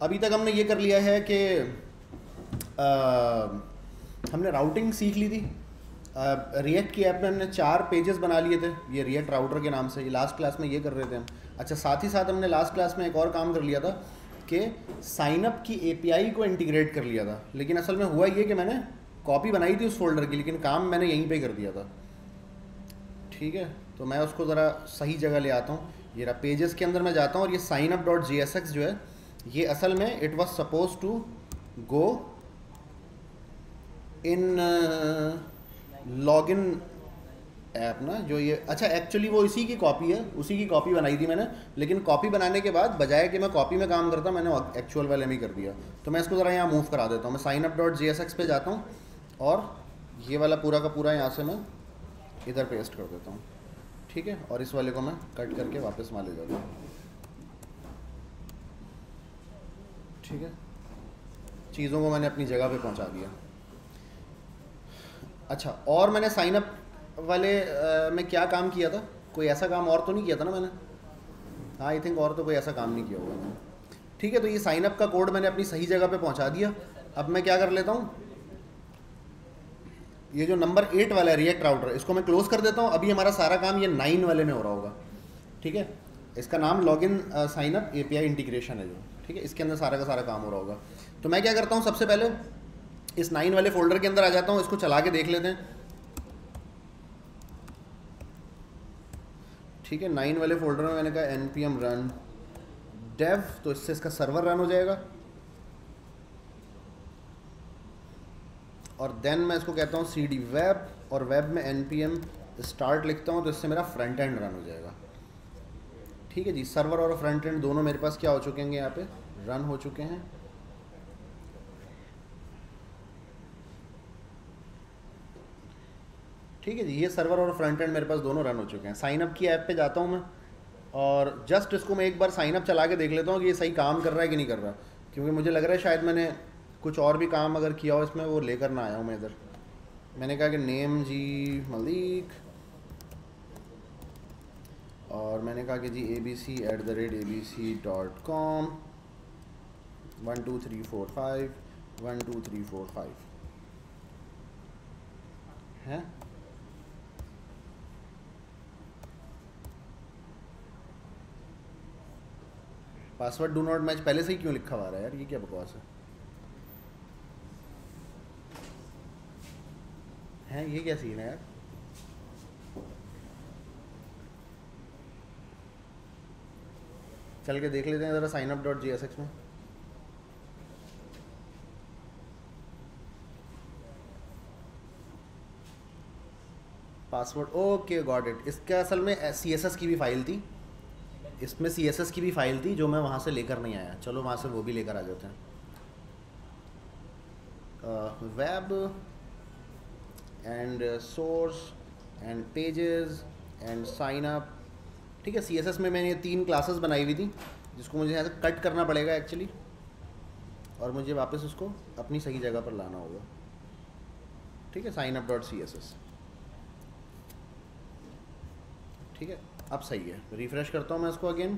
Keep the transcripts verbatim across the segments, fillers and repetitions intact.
अभी तक हमने ये कर लिया है कि हमने राउटिंग सीख ली थी। रिएक्ट की ऐप में हमने चार पेजेस बना लिए थे, ये रिएक्ट राउटर के नाम से। ये लास्ट क्लास में ये कर रहे थे हम। अच्छा, साथ ही साथ हमने लास्ट क्लास में एक और काम कर लिया था कि साइनअप की एपीआई को इंटीग्रेट कर लिया था। लेकिन असल में हुआ ये कि मैंने कॉपी बनाई थी उस फोल्डर की, लेकिन काम मैंने यहीं पे कर दिया था। ठीक है, तो मैं उसको ज़रा सही जगह ले आता हूँ। ये रहा, पेजेस के अंदर मैं जाता हूँ और ये sign up dot G S X जो है, ये असल में it was suppose to go in login app ना, जो ये अच्छा एक्चुअली वो इसी की कॉपी है, उसी की कॉपी बनाई थी मैंने। लेकिन कॉपी बनाने के बाद बजाय कि मैं कॉपी में काम करता, मैंने एक्चुअल वाले में ही कर दिया। तो मैं इसको ज़रा यहाँ मूव करा देता हूँ। मैं sign up dot G S X पे जाता हूँ और ये वाला पूरा का पूरा यहाँ से मैं इधर पेस्ट कर देता हूँ। ठीक है, और इस वाले को मैं कट करके वापस वहाँ ले जाता हूँ। ठीक है, चीज़ों को मैंने अपनी जगह पे पहुँचा दिया। अच्छा, और मैंने साइन अप वाले आ, में क्या काम किया था? कोई ऐसा काम और तो नहीं किया था ना मैंने? हाँ, आई थिंक और तो कोई ऐसा काम नहीं किया होगा मैंने। ठीक है, तो ये साइन अप का कोड मैंने अपनी सही जगह पे पहुँचा दिया। अब मैं क्या कर लेता हूँ, ये जो नंबर एट वाला है रिएक्ट राउटर, इसको मैं क्लोज कर देता हूँ। अभी हमारा सारा काम ये नाइन वाले में हो रहा होगा। ठीक है, इसका नाम login sign up API integration है जो। ठीक है, इसके अंदर सारा का सारा काम हो रहा होगा। तो मैं क्या करता हूँ, सबसे पहले इस नाइन वाले फोल्डर के अंदर आ जाता हूँ, इसको चला के देख लेते हैं। ठीक है, नाइन वाले फोल्डर में मैंने कहा N P M run dev, तो इससे इसका सर्वर रन हो जाएगा। और देन मैं इसको कहता हूँ सी डी वेब, और वेब में एन पी एम स्टार्ट लिखता हूँ, तो इससे मेरा फ्रंट एंड रन हो जाएगा। ठीक है जी, सर्वर और फ्रंट एंड दोनों मेरे पास क्या हो चुके हैं, यहाँ पे रन हो चुके हैं। ठीक है जी, ये सर्वर और फ्रंट एंड मेरे पास दोनों रन हो चुके हैं। साइन अप की ऐप पे जाता हूँ मैं, और जस्ट इसको मैं एक बार साइन अप चला के देख लेता हूँ कि ये सही काम कर रहा है कि नहीं कर रहा, क्योंकि मुझे लग रहा है शायद मैंने कुछ और भी काम अगर किया हो इसमें, वो लेकर ना आया हूँ मैं इधर। मैंने कहा कि नेम जी मलिक, और मैंने कहा कि जी A B C at the rate A B C dot com, one two three four five one two three four five है। पासवर्ड डू नॉट मैच पहले से ही क्यों लिखा हुआ रहा है यार, ये क्या बकवास है? हैं, ये क्या सीन है यार? चल के देख लेते हैं ज़रा sign up dot G S X में। Password, okay got it. इसका असल में सी एस एस की भी फाइल थी, इसमें सी एस एस की भी फाइल थी जो मैं वहाँ से लेकर नहीं आया। चलो वहाँ से वो भी लेकर आ जाते हैं। Web and source and pages and sign up. ठीक है, सी एस एस में मैंने ये तीन क्लासेस बनाई हुई थी, जिसको मुझे यहाँ से कट करना पड़ेगा एक्चुअली, और मुझे वापस उसको अपनी सही जगह पर लाना होगा। ठीक है, sign up dot C S S. ठीक है, अब सही है। रिफ्रेश करता हूँ मैं इसको again,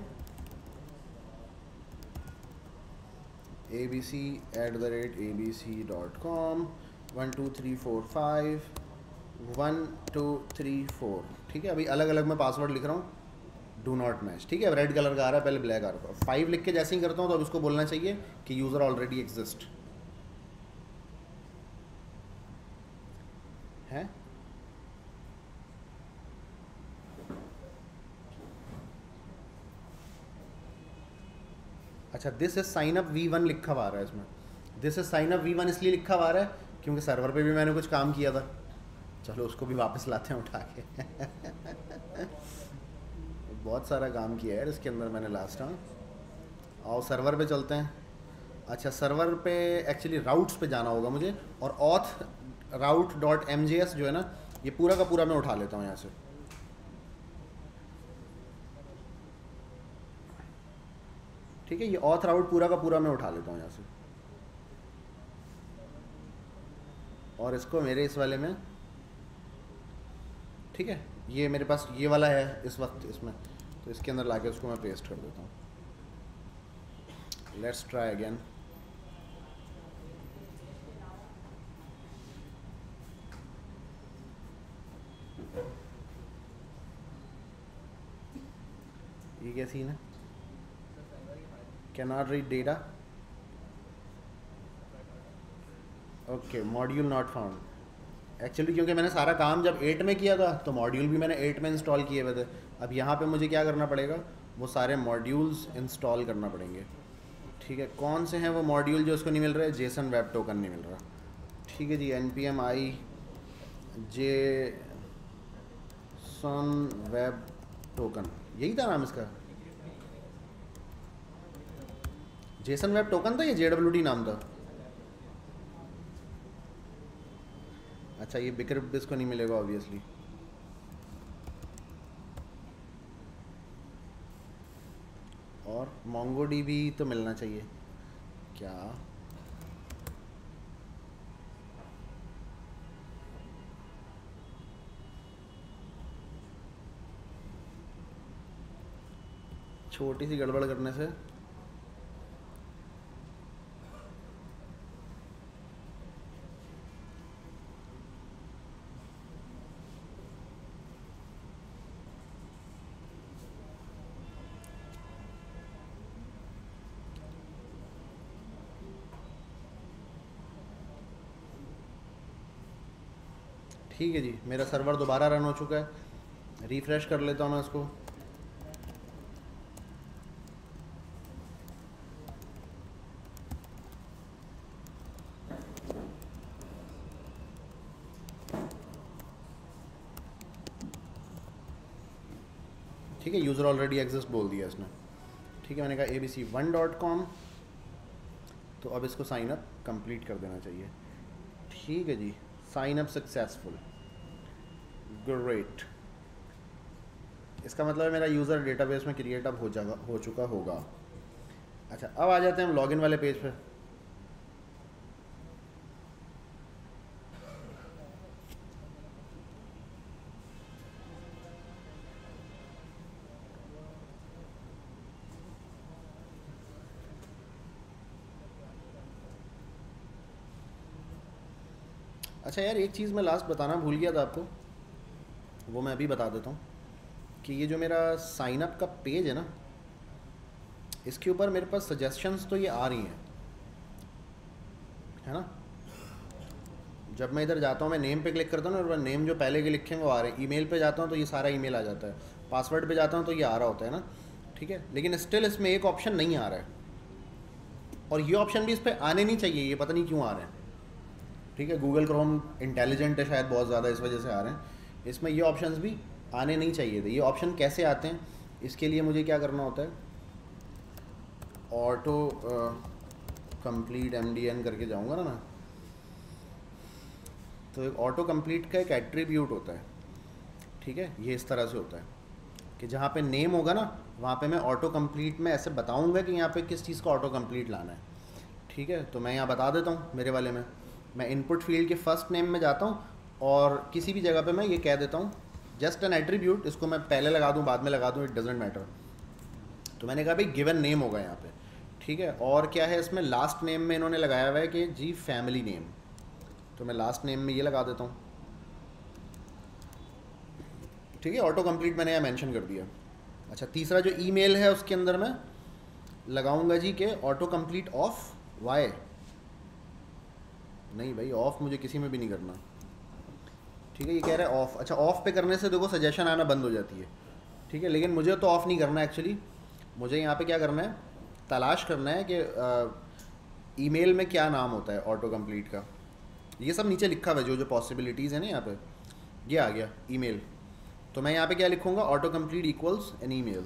A B C at the rate A B C dot com, one two three four five one two three four. ठीक है, अभी अलग अलग मैं पासवर्ड लिख रहा हूँ, डू नॉट मैच। ठीक है, रेड कलर का आ रहा है, पहले ब्लैक आ रहा था। फाइव लिख के जैसे ही करता हूँ तो अब उसको बोलना चाहिए कि यूज़र ऑलरेडी एग्जिस्ट है। अच्छा, this is sign up V one लिखा हुआ रहा है इसमें। This is sign up V one इसलिए लिखा हुआ रहा है क्योंकि सर्वर पे भी मैंने कुछ काम किया था। चलो उसको भी वापस लाते हैं उठा के। बहुत सारा काम किया है यार इसके अंदर मैंने लास्ट टाइम। आओ सर्वर पे चलते हैं। अच्छा, सर्वर पे एक्चुअली राउट्स पे जाना होगा मुझे, और auth route dot M J S जो है ना, ये पूरा का पूरा मैं उठा लेता हूँ यहाँ से। ठीक है, ये ऑथ राउट पूरा का पूरा मैं उठा लेता हूँ यहाँ से, और इसको मेरे इस वाले में, ठीक है, ये मेरे पास ये वाला है इस वक्त इसमें, तो इसके अंदर लाके उसको मैं पेस्ट कर देता हूँ। Let's try again. ये क्या सीन है? Can not read data. Okay, module not found. Actually क्योंकि मैंने सारा काम जब एट में किया था तो मॉड्यूल भी मैंने एट में इंस्टॉल किए हुए थे। अब यहाँ पे मुझे क्या करना पड़ेगा, वो सारे मॉड्यूल्स इंस्टॉल करना पड़ेंगे। ठीक है, कौन से हैं वो मॉड्यूल जो उसको नहीं मिल रहे? जेसन वेब टोकन नहीं मिल रहा। ठीक है जी, N P M I JSON web token, यही था नाम इसका? जेसन वेब टोकन था, ये जे डब्ल्यू टी नाम था। अच्छा, ये बिकर इसको नहीं मिलेगा ऑब्वियसली। और मोंगो डी भी तो मिलना चाहिए क्या? छोटी सी गड़बड़ करने से ठीक है जी, मेरा सर्वर दोबारा रन हो चुका है। रिफ्रेश कर लेता हूँ मैं इसको। ठीक है, यूज़र ऑलरेडी एग्जिस्ट बोल दिया इसने। ठीक है, मैंने कहा A B C one dot com, तो अब इसको साइन अप कंप्लीट कर देना चाहिए। ठीक है जी, साइन अप सक्सेसफुल, ग्रेट। इसका मतलब है मेरा यूज़र डेटाबेस में क्रिएट अप हो जाएगा, हो चुका होगा। अच्छा, अब आ जाते हैं हम लॉगिन वाले पेज पे। अच्छा यार, एक चीज़ मैं लास्ट बताना भूल गया था आपको, वो मैं अभी बता देता हूँ कि ये जो मेरा साइन अप का पेज है ना, इसके ऊपर मेरे पास सजेशंस तो ये आ रही हैं, है ना। जब मैं इधर जाता हूँ, मैं नेम पे क्लिक करता हूँ ना, और नेम जो पहले के लिखे हैं वो आ रहे हैं। ईमेल पे जाता हूँ तो ये सारा ईमेल आ जाता है। पासवर्ड पे जाता हूँ तो ये आ रहा होता है ना। ठीक है, लेकिन स्टिल इसमें एक ऑप्शन नहीं आ रहा है, और ये ऑप्शन भी इस पर आने नहीं चाहिए, ये पता नहीं क्यों आ रहे हैं। ठीक है, गूगल क्रोम इंटेलिजेंट है शायद बहुत ज़्यादा, इस वजह से आ रहे हैं। इसमें ये ऑप्शंस भी आने नहीं चाहिए थे। ये ऑप्शन कैसे आते हैं, इसके लिए मुझे क्या करना होता है, auto complete M D N करके जाऊँगा ना मैं, तो एक ऑटो कंप्लीट का एक एट्रीब्यूट होता है। ठीक है, ये इस तरह से होता है कि जहाँ पे नेम होगा ना, वहाँ पे मैं ऑटो कंप्लीट में ऐसे बताऊँगा कि यहाँ पे किस चीज़ का ऑटो कंप्लीट लाना है। ठीक है, तो मैं यहाँ बता देता हूँ मेरे वाले में। मैं इनपुट फील्ड के फर्स्ट नेम में जाता हूँ और किसी भी जगह पे मैं ये कह देता हूँ जस्ट एन एट्रीब्यूट, इसको मैं पहले लगा दूँ बाद में लगा दूँ, इट डजेंट मैटर। तो मैंने कहा भाई गिवन नेम होगा यहाँ पे। ठीक है, और क्या है इसमें, लास्ट नेम में इन्होंने लगाया हुआ है कि जी फैमिली नेम, तो मैं लास्ट नेम में ये लगा देता हूँ। ठीक है, ऑटो कंप्लीट मैंने यहाँ मेंशन कर दिया। अच्छा, तीसरा जो ईमेल है उसके अंदर मैं लगाऊंगा जी के ऑटो कंप्लीट ऑफ वाई। नहीं भाई, ऑफ मुझे किसी में भी नहीं करना। ठीक है, ये कह रहा है ऑफ। अच्छा, ऑफ पे करने से देखो सजेशन आना बंद हो जाती है। ठीक है, लेकिन मुझे तो ऑफ़ नहीं करना एक्चुअली। मुझे यहाँ पे क्या करना है, तलाश करना है कि ईमेल में क्या नाम होता है ऑटो कंप्लीट का। ये सब नीचे लिखा हुआ है, जो जो पॉसिबिलिटीज़ है ना यहाँ पे, ये आ गया ईमेल। तो मैं यहाँ पे क्या लिखूँगा, auto complete equals N email.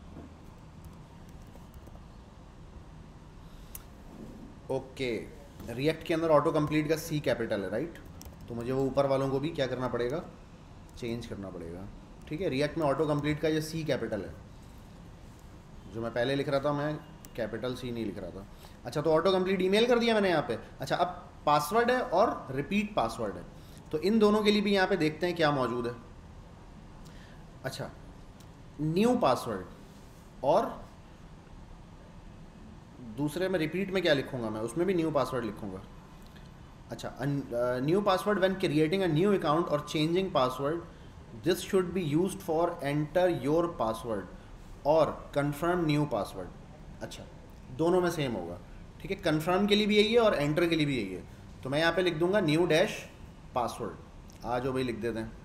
Okay, React के अंदर ऑटो कंप्लीट का सी कैपिटल है, राइट। तो मुझे वो ऊपर वालों को भी क्या करना पड़ेगा, चेंज करना पड़ेगा। ठीक है, रिएक्ट में ऑटो कंप्लीट का ये सी कैपिटल है, जो मैं पहले लिख रहा था मैं कैपिटल सी नहीं लिख रहा था। अच्छा, तो ऑटो कंप्लीट ईमेल कर दिया मैंने यहाँ पे। अच्छा, अब पासवर्ड है और रिपीट पासवर्ड है, तो इन दोनों के लिए भी यहाँ पे देखते हैं क्या मौजूद है। अच्छा, न्यू पासवर्ड और दूसरे में रिपीट में क्या लिखूंगा मैं, उसमें भी न्यू पासवर्ड लिखूंगा। अच्छा, new password when creating a new account और changing password, this should be used for enter your password और कन्फर्म न्यू पासवर्ड। अच्छा, दोनों में सेम होगा, ठीक है। कन्फर्म के लिए भी यही है और एंटर के लिए भी यही है। तो मैं यहाँ पे लिख दूंगा न्यू डैश पासवर्ड। आ जाओ भाई, लिख देते हैं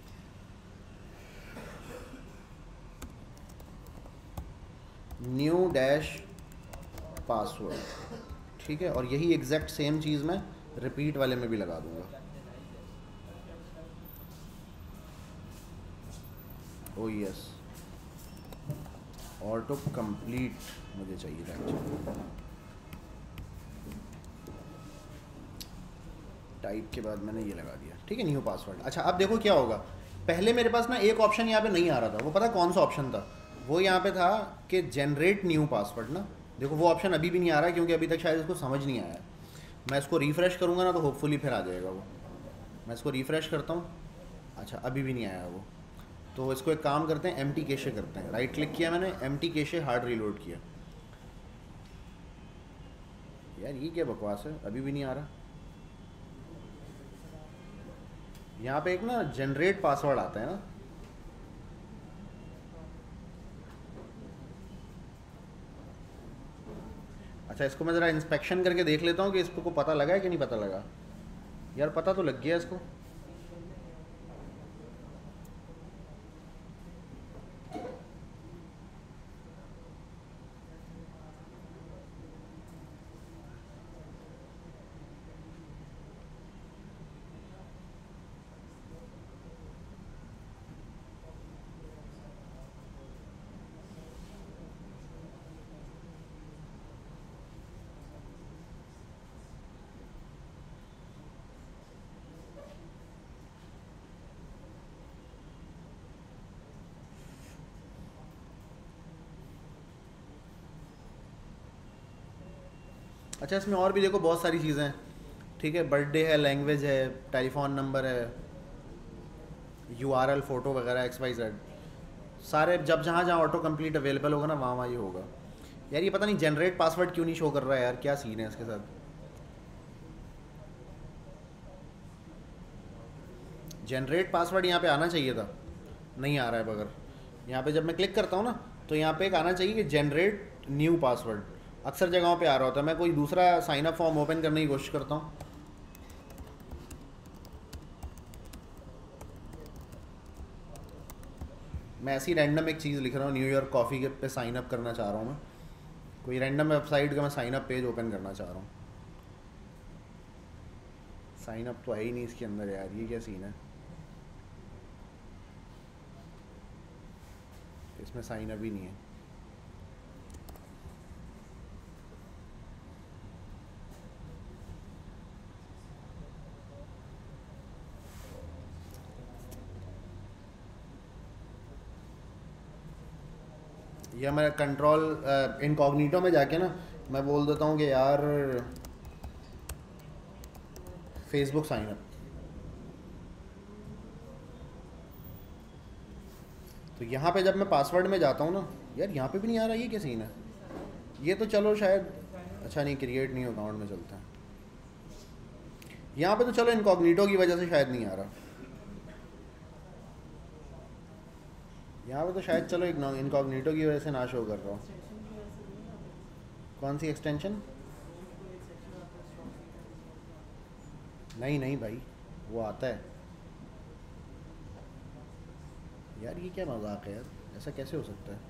न्यू डैश पासवर्ड, ठीक है। और यही एग्जैक्ट सेम चीज़ मैं रिपीट वाले में भी लगा दूंगा। ओ यस, ऑटो कंप्लीट मुझे चाहिए था एक्चुअली। टाइप के बाद मैंने ये लगा दिया, ठीक है, न्यू पासवर्ड। अच्छा, अब देखो क्या होगा। पहले मेरे पास ना एक ऑप्शन यहाँ पे नहीं आ रहा था, वो पता कौन सा ऑप्शन था? वो यहाँ पे था कि जनरेट न्यू पासवर्ड ना। देखो वो ऑप्शन अभी भी नहीं आ रहा है क्योंकि अभी तक शायद इसको समझ नहीं आया। मैं इसको रिफ़्रेश करूँगा ना तो होपफुली फिर आ जाएगा वो। मैं इसको रिफ़्रेश करता हूँ। अच्छा, अभी भी नहीं आया वो। तो इसको एक काम करते हैं, एम टी कैशे करते हैं। राइट क्लिक किया मैंने, empty cache hard reload किया। यार ये क्या बकवास है, अभी भी नहीं आ रहा। यहाँ पे एक ना जनरेट पासवर्ड आता है ना, अच्छा इसको मैं ज़रा इंस्पेक्शन करके देख लेता हूँ कि इसको पता लगा है कि नहीं पता लगा। यार पता तो लग गया इसको। अच्छा, इसमें और भी देखो बहुत सारी चीज़ें हैं, ठीक है। बर्थडे है, लैंग्वेज है, टेलीफोन नंबर है, यू आर एल, फ़ोटो वगैरह, एक्स वाई जेड सारे। जब जहाँ जहाँ ऑटो कंप्लीट अवेलेबल होगा ना वहाँ वहाँ ये होगा। यार ये पता नहीं जनरेट पासवर्ड क्यों नहीं शो कर रहा है यार, क्या सीन है इसके साथ। जनरेट पासवर्ड यहाँ पे आना चाहिए था, नहीं आ रहा है बगैर। यहाँ पे जब मैं क्लिक करता हूँ ना तो यहाँ पे एक आना चाहिए कि जनरेट न्यू पासवर्ड। अक्सर जगहों पे आ रहा होता है। मैं कोई दूसरा साइन अप फॉर्म ओपन करने की कोशिश करता हूँ। मैं ऐसी रैंडम एक चीज़ लिख रहा हूँ, न्यूयॉर्क कॉफ़ी के पे साइन अप करना चाह रहा हूँ मैं। कोई रैंडम वेबसाइट का मैं साइन अप पेज ओपन करना चाह रहा हूँ। साइन अप तो है ही नहीं इसके अंदर यार, ये क्या सीन है। इसमें साइन अप ही नहीं है। या मैं कंट्रोल इनकॉग्निटो में जाके ना मैं बोल देता हूँ कि यार फेसबुक साइन अप। तो यहाँ पे जब मैं पासवर्ड में जाता हूँ ना, यार यहाँ पे भी नहीं आ रहा, ये क्या सीन है। ये तो चलो शायद, अच्छा नहीं, क्रिएट न्यू अकाउंट में चलता है। यहाँ पे तो चलो इनकॉग्निटो की वजह से शायद नहीं आ रहा। यहाँ पे तो शायद चलो इनकॉग्निटो की वजह से ना शो कर रहा हूँ। कौन सी एक्सटेंशन? नहीं नहीं भाई, वो आता है यार। ये क्या मजाक है यार, ऐसा कैसे हो सकता है।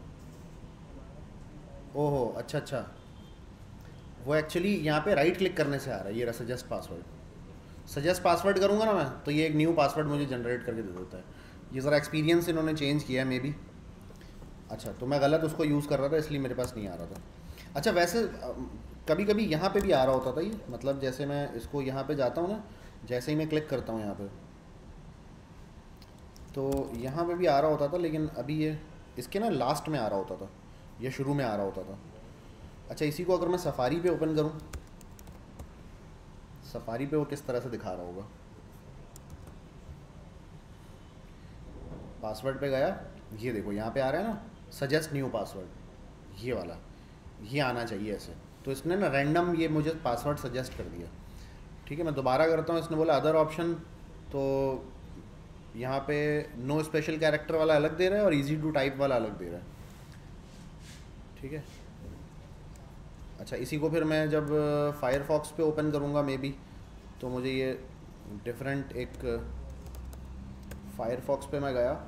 ओहो अच्छा अच्छा, वो एक्चुअली यहाँ पे राइट क्लिक करने से आ रहा है। ये रहा सजेस्ट पासवर्ड। सजेस्ट पासवर्ड करूँगा ना मैं तो ये एक न्यू पासवर्ड मुझे जनरेट करके दे देता है। ये ज़रा एक्सपीरियंस इन्होंने चेंज किया है मे बी। अच्छा, तो मैं गलत उसको यूज़ कर रहा था इसलिए मेरे पास नहीं आ रहा था। अच्छा, वैसे कभी कभी यहाँ पे भी आ रहा होता था ये, मतलब जैसे मैं इसको यहाँ पे जाता हूँ ना, जैसे ही मैं क्लिक करता हूँ यहाँ पे तो यहाँ पे भी आ रहा होता था, लेकिन अभी ये इसके ना लास्ट में आ रहा होता था, ये शुरू में आ रहा होता था। अच्छा, इसी को अगर मैं सफारी पे ओपन करूँ, सफारी पे वो किस तरह से दिखा रहा होगा। पासवर्ड पे गया, ये देखो यहाँ पे आ रहा है ना सजेस्ट न्यू पासवर्ड, ये वाला, ये आना चाहिए ऐसे। तो इसने ना रैंडम ये मुझे पासवर्ड सजेस्ट कर दिया। ठीक है, मैं दोबारा करता हूँ, इसने बोला अदर ऑप्शन, तो यहाँ पे नो स्पेशल कैरेक्टर वाला अलग दे रहा है और इजी टू टाइप वाला अलग दे रहा है। ठीक है, अच्छा इसी को फिर मैं जब फायरफॉक्स पे ओपन करूँगा मे बी, तो मुझे ये डिफरेंट एक फायरफॉक्स पे मैं गया,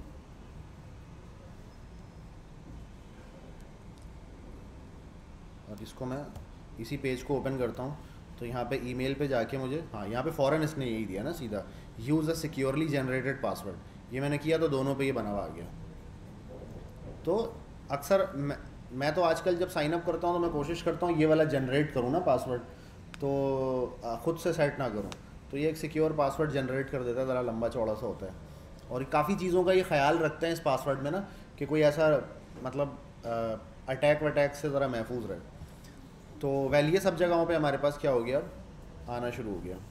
और इसको मैं इसी पेज को ओपन करता हूँ, तो यहाँ पे ईमेल पे जाके मुझे, हाँ यहाँ पे फ़ौरन इसने यही दिया ना सीधा, use a securely generated password. ये मैंने किया तो दोनों पे ये बना हुआ आ गया। तो अक्सर मैं, मैं तो आजकल जब साइन अप करता हूँ तो मैं कोशिश करता हूँ ये वाला जनरेट करूँ ना पासवर्ड, तो ख़ुद से सेट ना करूँ, तो ये एक सिक्योर पासवर्ड जनरेट कर देता है, ज़रा लंबा चौड़ा सा होता है, और काफ़ी चीज़ों का ये ख्याल रखते हैं इस पासवर्ड में ना, कि कोई ऐसा मतलब अटैक वटैक से ज़रा महफूज रहे। तो वेल ये सब जगहों पे हमारे पास क्या हो गया, अब आना शुरू हो गया।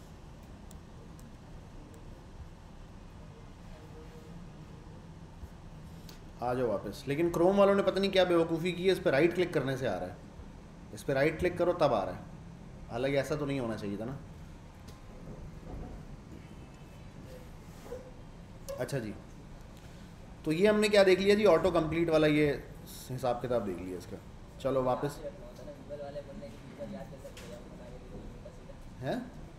आ जाओ वापस, लेकिन क्रोम वालों ने पता नहीं क्या बेवकूफ़ी की है, इस पर राइट क्लिक करने से आ रहा है, इस पर राइट क्लिक करो तब आ रहा है, हालांकि ऐसा तो नहीं होना चाहिए था ना। अच्छा जी, तो ये हमने क्या देख लिया जी, ऑटो कंप्लीट वाला ये हिसाब किताब देख लिया इसका। चलो वापस हैं,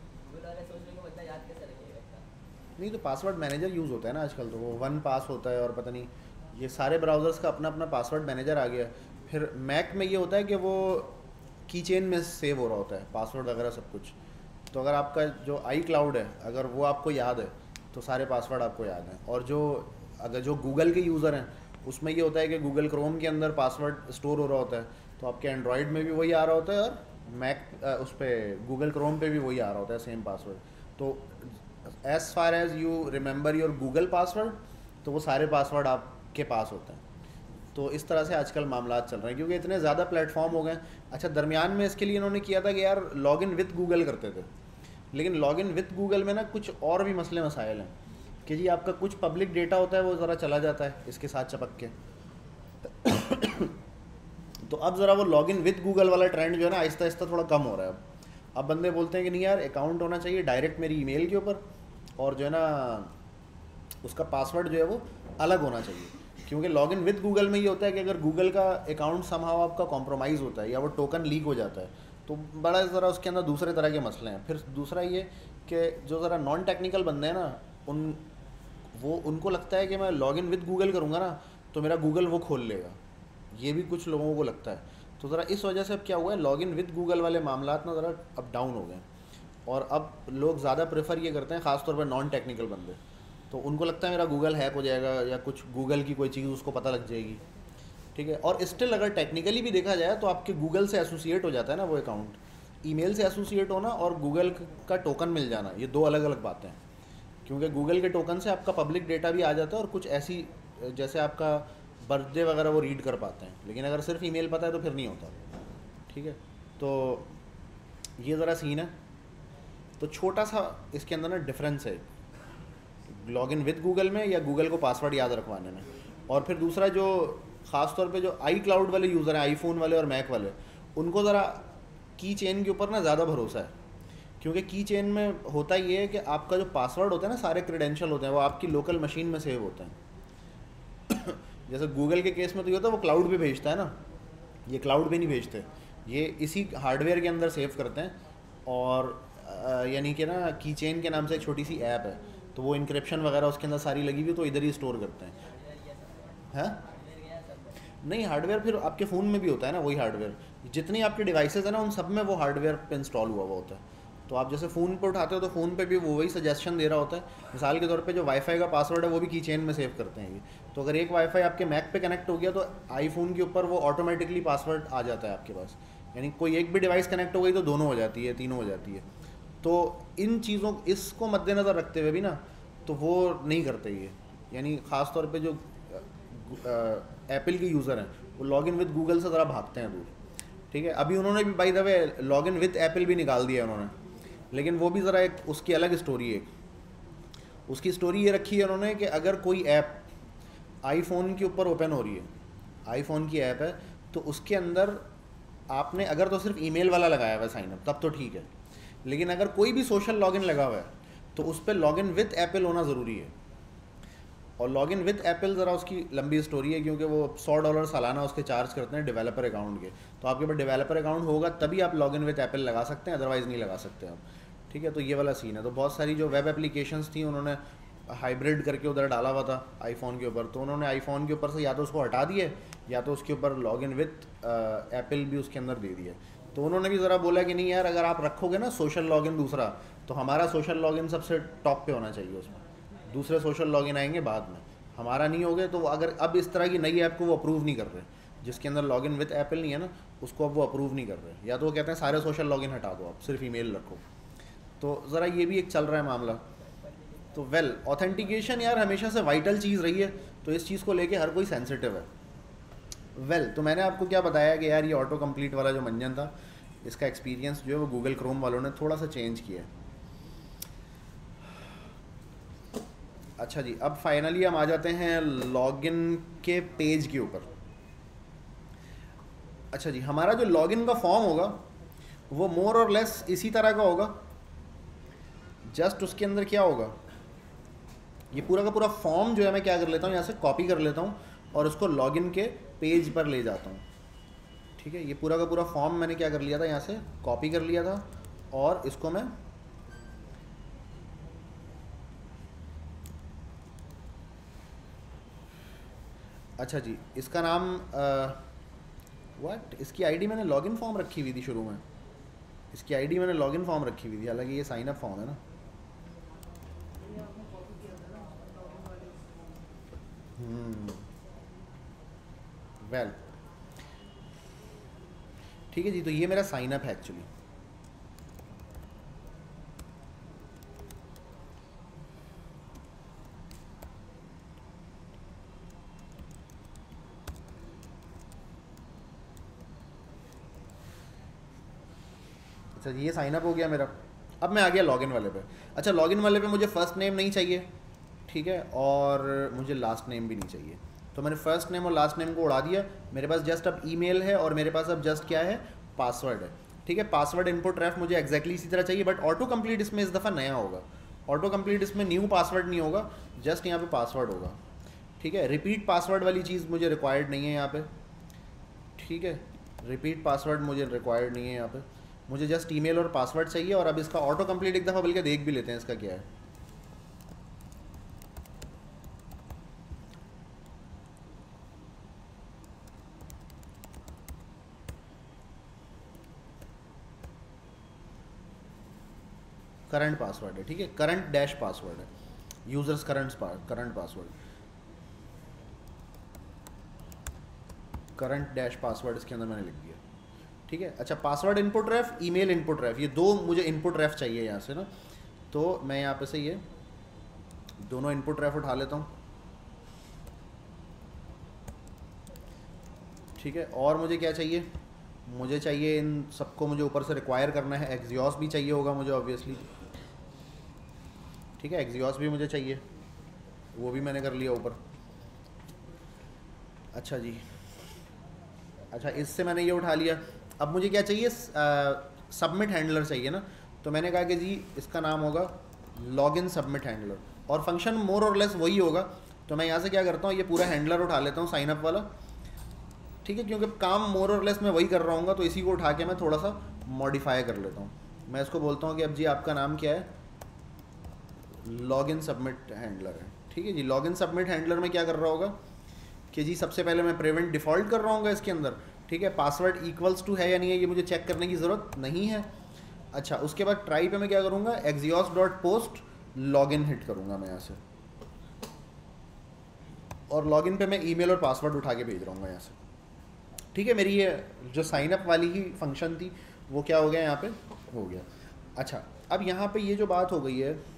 नहीं तो पासवर्ड मैनेजर यूज़ होता है ना आजकल, तो वो वन पास होता है, और पता नहीं ये सारे ब्राउज़र्स का अपना अपना पासवर्ड मैनेजर आ गया। फिर मैक में ये होता है कि वो की चेन में सेव हो रहा होता है पासवर्ड वगैरह सब कुछ, तो अगर आपका जो आई क्लाउड है अगर वो आपको याद है तो सारे पासवर्ड आपको याद हैं। और जो अगर जो गूगल के यूज़र हैं उसमें ये होता है कि गूगल क्रोम के अंदर पासवर्ड स्टोर हो रहा होता है, तो आपके एंड्रॉयड में भी वही आ रहा होता है, और मैक उस पर गूगल क्रोम पे भी वही आ रहा होता है सेम पासवर्ड। तो as far as you remember your Google password, तो वो सारे पासवर्ड आपके पास होते हैं। तो इस तरह से आजकल मामला चल रहे हैं, क्योंकि इतने ज़्यादा प्लेटफॉर्म हो गए। अच्छा, दरमियान में इसके लिए इन्होंने किया था कि यार लॉगिन विद गूगल करते थे, लेकिन लॉगिन विद गूगल में ना कुछ और भी मसले मसाइल हैं कि जी आपका कुछ पब्लिक डेटा होता है वो ज़रा चला जाता है इसके साथ चिपक के। तो अब ज़रा वो लॉगिन विद गूगल वाला ट्रेंड जो है ना आहिस्ता आहिस्ता थोड़ा कम हो रहा है। अब अब बंदे बोलते हैं कि नहीं यार अकाउंट होना चाहिए डायरेक्ट मेरी ईमेल के ऊपर, और जो है ना उसका पासवर्ड जो है वो अलग होना चाहिए, क्योंकि लॉगिन विद गूगल में ये होता है कि अगर गूगल का अकाउंट समहाउ आपका कॉम्प्रोमाइज़ होता है या वो टोकन लीक हो जाता है तो बड़ा ज़रा उसके अंदर दूसरे तरह के मसले हैं। फिर दूसरा ये कि जो ज़रा नॉन टेक्निकल बंदे हैं ना, उन वो उनको लगता है कि मैं लॉगिन विद गूगल करूँगा ना तो मेरा गूगल वो खोल लेगा, ये भी कुछ लोगों को लगता है। तो ज़रा इस वजह से अब क्या हुआ है, लॉगिन विद गूगल वाले मामलात ना ज़रा अब डाउन हो गए, और अब लोग ज़्यादा प्रेफर ये करते हैं, ख़ासतौर पर नॉन टेक्निकल बंदे, तो उनको लगता है मेरा गूगल हैक हो जाएगा या कुछ गूगल की कोई चीज़ उसको पता लग जाएगी। ठीक है, और स्टिल अगर टेक्निकली भी देखा जाए तो आपके गूगल से एसोसिएट हो जाता है ना वो अकाउंट, ईमेल से एसोसिएट होना और गूगल का टोकन मिल जाना, ये दो अलग अलग बातें हैं। क्योंकि गूगल के टोकन से आपका पब्लिक डेटा भी आ जाता है, और कुछ ऐसी जैसे आपका बर्थडे वगैरह वो रीड कर पाते हैं, लेकिन अगर सिर्फ ईमेल पता है तो फिर नहीं होता। ठीक है, तो ये ज़रा सीन है। तो छोटा सा इसके अंदर ना डिफरेंस है लॉगिन विद गूगल में या गूगल को पासवर्ड याद रखवाने में। और फिर दूसरा जो ख़ास तौर पे जो आई क्लाउड वाले यूज़र हैं, आईफोन वाले और मैक वाले, उनको ज़रा की चेन के ऊपर ना ज़्यादा भरोसा है, क्योंकि की चेन में होता ये है कि आपका जो पासवर्ड होता है ना, सारे क्रेडेंशियल होते हैं वो आपकी लोकल मशीन में सेव होते हैं। जैसे गूगल के केस में तो ये होता है वो क्लाउड पे भेजता है ना, ये क्लाउड पे नहीं भेजते, ये इसी हार्डवेयर के अंदर सेव करते हैं। और यानी कि ना की चेन के नाम से एक छोटी सी ऐप है, तो वो इंक्रिप्शन वगैरह उसके अंदर सारी लगी हुई, तो इधर ही स्टोर करते हैं। हैं नहीं, हार्डवेयर फिर आपके फ़ोन में भी होता है ना, वही हार्डवेयर, जितनी आपके डिवाइसेस हैं ना उन सब में वो हार्डवेयर पे इंस्टॉल हुआ हुआ होता है। तो आप जैसे फ़ोन पे उठाते हो तो फ़ोन पे भी वो वही सजेशन दे रहा होता है। मिसाल के तौर पे जो वाईफाई का पासवर्ड है वो भी की चेन में सेव करते हैं ये, तो अगर एक वाईफाई आपके मैक पे कनेक्ट हो गया तो आईफोन के ऊपर वो ऑटोमेटिकली पासवर्ड आ जाता है आपके पास, यानी कोई एक भी डिवाइस कनेक्ट हो गई तो दोनों हो जाती है, तीनों हो जाती है। तो इन चीज़ों इसको मद्देनज़र रखते हुए भी ना तो वो नहीं करते ये, यानी ख़ास तौर पे जो एप्पल के यूज़र हैं वो लॉगिन विद गूगल से ज़रा भागते हैं दूर। ठीक है, अभी उन्होंने भी by the way login with Apple भी निकाल दिया उन्होंने, लेकिन वो भी ज़रा एक उसकी अलग स्टोरी है। उसकी स्टोरी ये रखी है उन्होंने कि अगर कोई ऐप आईफोन के ऊपर ओपन हो रही है, आईफोन की ऐप है, तो उसके अंदर आपने अगर तो सिर्फ ईमेल वाला लगाया हुआ है साइनअप तब तो ठीक है, लेकिन अगर कोई भी सोशल लॉगिन लगा हुआ है तो उस पर लॉगिन विथ एप्पल होना ज़रूरी है। और लॉगिन विथ एप्पल ज़रा उसकी लंबी स्टोरी है, क्योंकि वो सौ डॉलर सालाना उसके चार्ज करते हैं डेवलपर अकाउंट के। तो आपके पास डेवलपर अकाउंट होगा तभी आप लॉगिन विथ एप्पल लगा सकते हैं, अदरवाइज़ नहीं लगा सकते आप। ठीक है, तो ये वाला सीन है। तो बहुत सारी जो वेब एप्लीकेशंस थी उन्होंने हाइब्रिड करके उधर डाला हुआ था आईफोन के ऊपर, तो उन्होंने आईफोन के ऊपर से या तो उसको हटा दिए या तो उसके ऊपर लॉगिन विथ एप्पल भी उसके अंदर दे दिया। तो उन्होंने भी ज़रा बोला कि नहीं यार, अगर आप रखोगे ना सोशल लॉगिन दूसरा, तो हमारा सोशल लॉगिन सबसे टॉप पे होना चाहिए उसमें, दूसरे सोशल लॉगिन आएंगे बाद में, हमारा नहीं हो गए। तो अगर अब इस तरह की नई ऐप को वो अप्रूव नहीं कर रहे, जिसके अंदर लॉगिन विथ एप्पल नहीं है ना, उसको अब वो अप्रूव नहीं कर रहे, या तो वो कहते हैं सारे सोशल लॉगिन हटा दो, आप सिर्फ ईमेल रखो। तो ज़रा ये भी एक चल रहा है मामला। तो वेल ऑथेंटिकेशन यार हमेशा से वाइटल चीज़ रही है, तो इस चीज़ को लेके हर कोई सेंसिटिव है। वेल well, तो मैंने आपको क्या बताया कि यार ये ऑटो कंप्लीट वाला जो मंजन था, इसका एक्सपीरियंस जो है वो गूगल क्रोम वालों ने थोड़ा सा चेंज किया है। अच्छा जी, अब फाइनली हम आ जाते हैं लॉगिन के पेज के ऊपर। अच्छा जी, हमारा जो लॉगिन का फॉर्म होगा वो मोर और लेस इसी तरह का होगा। जस्ट उसके अंदर क्या होगा, ये पूरा का पूरा फॉर्म जो है मैं क्या कर लेता हूँ, यहाँ से कॉपी कर लेता हूँ और उसको लॉगिन के पेज पर ले जाता हूँ। ठीक है, ये पूरा का पूरा फॉर्म मैंने क्या कर लिया था, यहाँ से कॉपी कर लिया था और इसको मैं अच्छा जी, इसका नाम व्हाट इसकी आईडी मैंने लॉगिन फॉर्म रखी हुई थी शुरू में, इसकी आईडी मैंने लॉगिन फॉर्म रखी हुई थी, हालांकि ये साइन अप फॉर्म है ना। वेल ठीक है जी, तो ये मेरा साइन अप है एक्चुअली। अच्छा ये साइन अप हो गया मेरा। अब मैं आ गया लॉगिन वाले पे। अच्छा लॉगिन वाले पे मुझे फ़र्स्ट नेम नहीं चाहिए, ठीक है, और मुझे लास्ट नेम भी नहीं चाहिए। तो मैंने फ़र्स्ट नेम और लास्ट नेम को उड़ा दिया। मेरे पास जस्ट अब ईमेल है और मेरे पास अब जस्ट क्या है, पासवर्ड है। ठीक है, पासवर्ड इनपुट रेफ मुझे एक्जैक्टली इसी तरह चाहिए, बट ऑटो कंप्लीट इसमें इस दफ़ा नया होगा। ऑटो कंप्लीट इसमें न्यू पासवर्ड नहीं होगा, जस्ट यहाँ पे पासवर्ड होगा। ठीक है, रिपीट पासवर्ड वाली चीज़ मुझे रिक्वायर्ड नहीं है यहाँ पे। ठीक है, रिपीट पासवर्ड मुझे रिक्वायर्ड नहीं है यहाँ पे, मुझे जस्ट ईमेल और पासवर्ड चाहिए। और अब इसका ऑटो कंप्लीट एक दफ़ा बल्कि देख भी लेते हैं इसका क्या है। करंट पासवर्ड है, ठीक है, करंट डैश पासवर्ड है, users current current password, current dash password इसके अंदर मैंने लिख दिया। ठीक है, अच्छा password input ref, email input ref, ये दो मुझे इनपुट रेफ चाहिए यहाँ से ना। तो मैं यहाँ पे से ये दोनों इनपुट रेफ उठा लेता हूँ। ठीक है, और मुझे क्या चाहिए, मुझे चाहिए इन सबको मुझे ऊपर से रिक्वायर करना है, एक्सियोस भी चाहिए होगा मुझे ऑब्वियसली। ठीक है, एक्सियोस भी मुझे चाहिए, वो भी मैंने कर लिया ऊपर। अच्छा जी, अच्छा इससे मैंने ये उठा लिया। अब मुझे क्या चाहिए, सबमिट हैंडलर चाहिए ना। तो मैंने कहा कि जी इसका नाम होगा लॉगिन सबमिट हैंडलर, और फंक्शन मोर और लेस वही होगा। तो मैं यहाँ से क्या करता हूँ, ये पूरा हैंडलर उठा लेता हूँ साइनअप वाला। ठीक है, क्योंकि काम मोर और लेस मैं वही कर रहा हूँ, तो इसी को उठा के मैं थोड़ा सा मॉडिफाई कर लेता हूँ। मैं इसको बोलता हूँ कि अब जी आपका नाम क्या है, लॉगिन सबमिट हैंडलर है। ठीक है जी, लॉगिन सबमिट हैंडलर में क्या कर रहा होगा कि जी सबसे पहले मैं प्रिवेंट डिफ़ॉल्ट कर रहा हूँ इसके अंदर। ठीक है, पासवर्ड इक्वल्स टू है या नहीं है ये मुझे चेक करने की ज़रूरत नहीं है। अच्छा उसके बाद ट्राई पे मैं क्या करूँगा, axios dot post login hit करूँगा मैं यहाँ से, और लॉगिन पे मैं ईमेल और पासवर्ड उठा के भेज रहा हूँ यहाँ से। ठीक है, मेरी ये जो साइनअप वाली ही फंक्शन थी वो क्या हो गया यहाँ पे हो गया। अच्छा अब यहाँ पे ये जो बात हो गई है,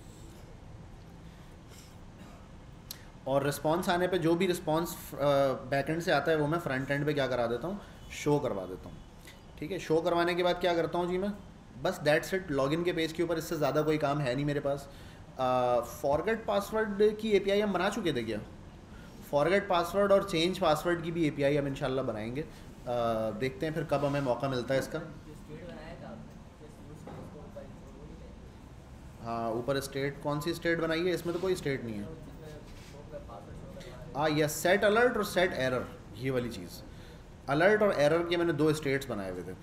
और रिस्पॉन्स आने पे जो भी रिस्पॉन्स बैकएंड से आता है वो मैं फ्रंट एंड पे क्या करा देता हूँ, शो करवा देता हूँ। ठीक है, शो करवाने के बाद क्या करता हूँ जी मैं, बस दैट्स इट। लॉगिन के पेज के ऊपर इससे ज़्यादा कोई काम है नहीं मेरे पास। फॉरगेट पासवर्ड की एपीआई हम बना चुके थे क्या, फॉरगेट पासवर्ड और चेंज पासवर्ड की भी एपीआई हम इंशाल्लाह बनाएंगे। आ, देखते हैं फिर कब हमें मौका मिलता है इसका। हाँ ऊपर स्टेट, कौन सी स्टेट बनाई है? इसमें तो कोई स्टेट नहीं है। हाँ यस, सेट अलर्ट और सेट एरर, ये वाली चीज़। अलर्ट और एरर के मैंने दो स्टेट्स बनाए हुए थे।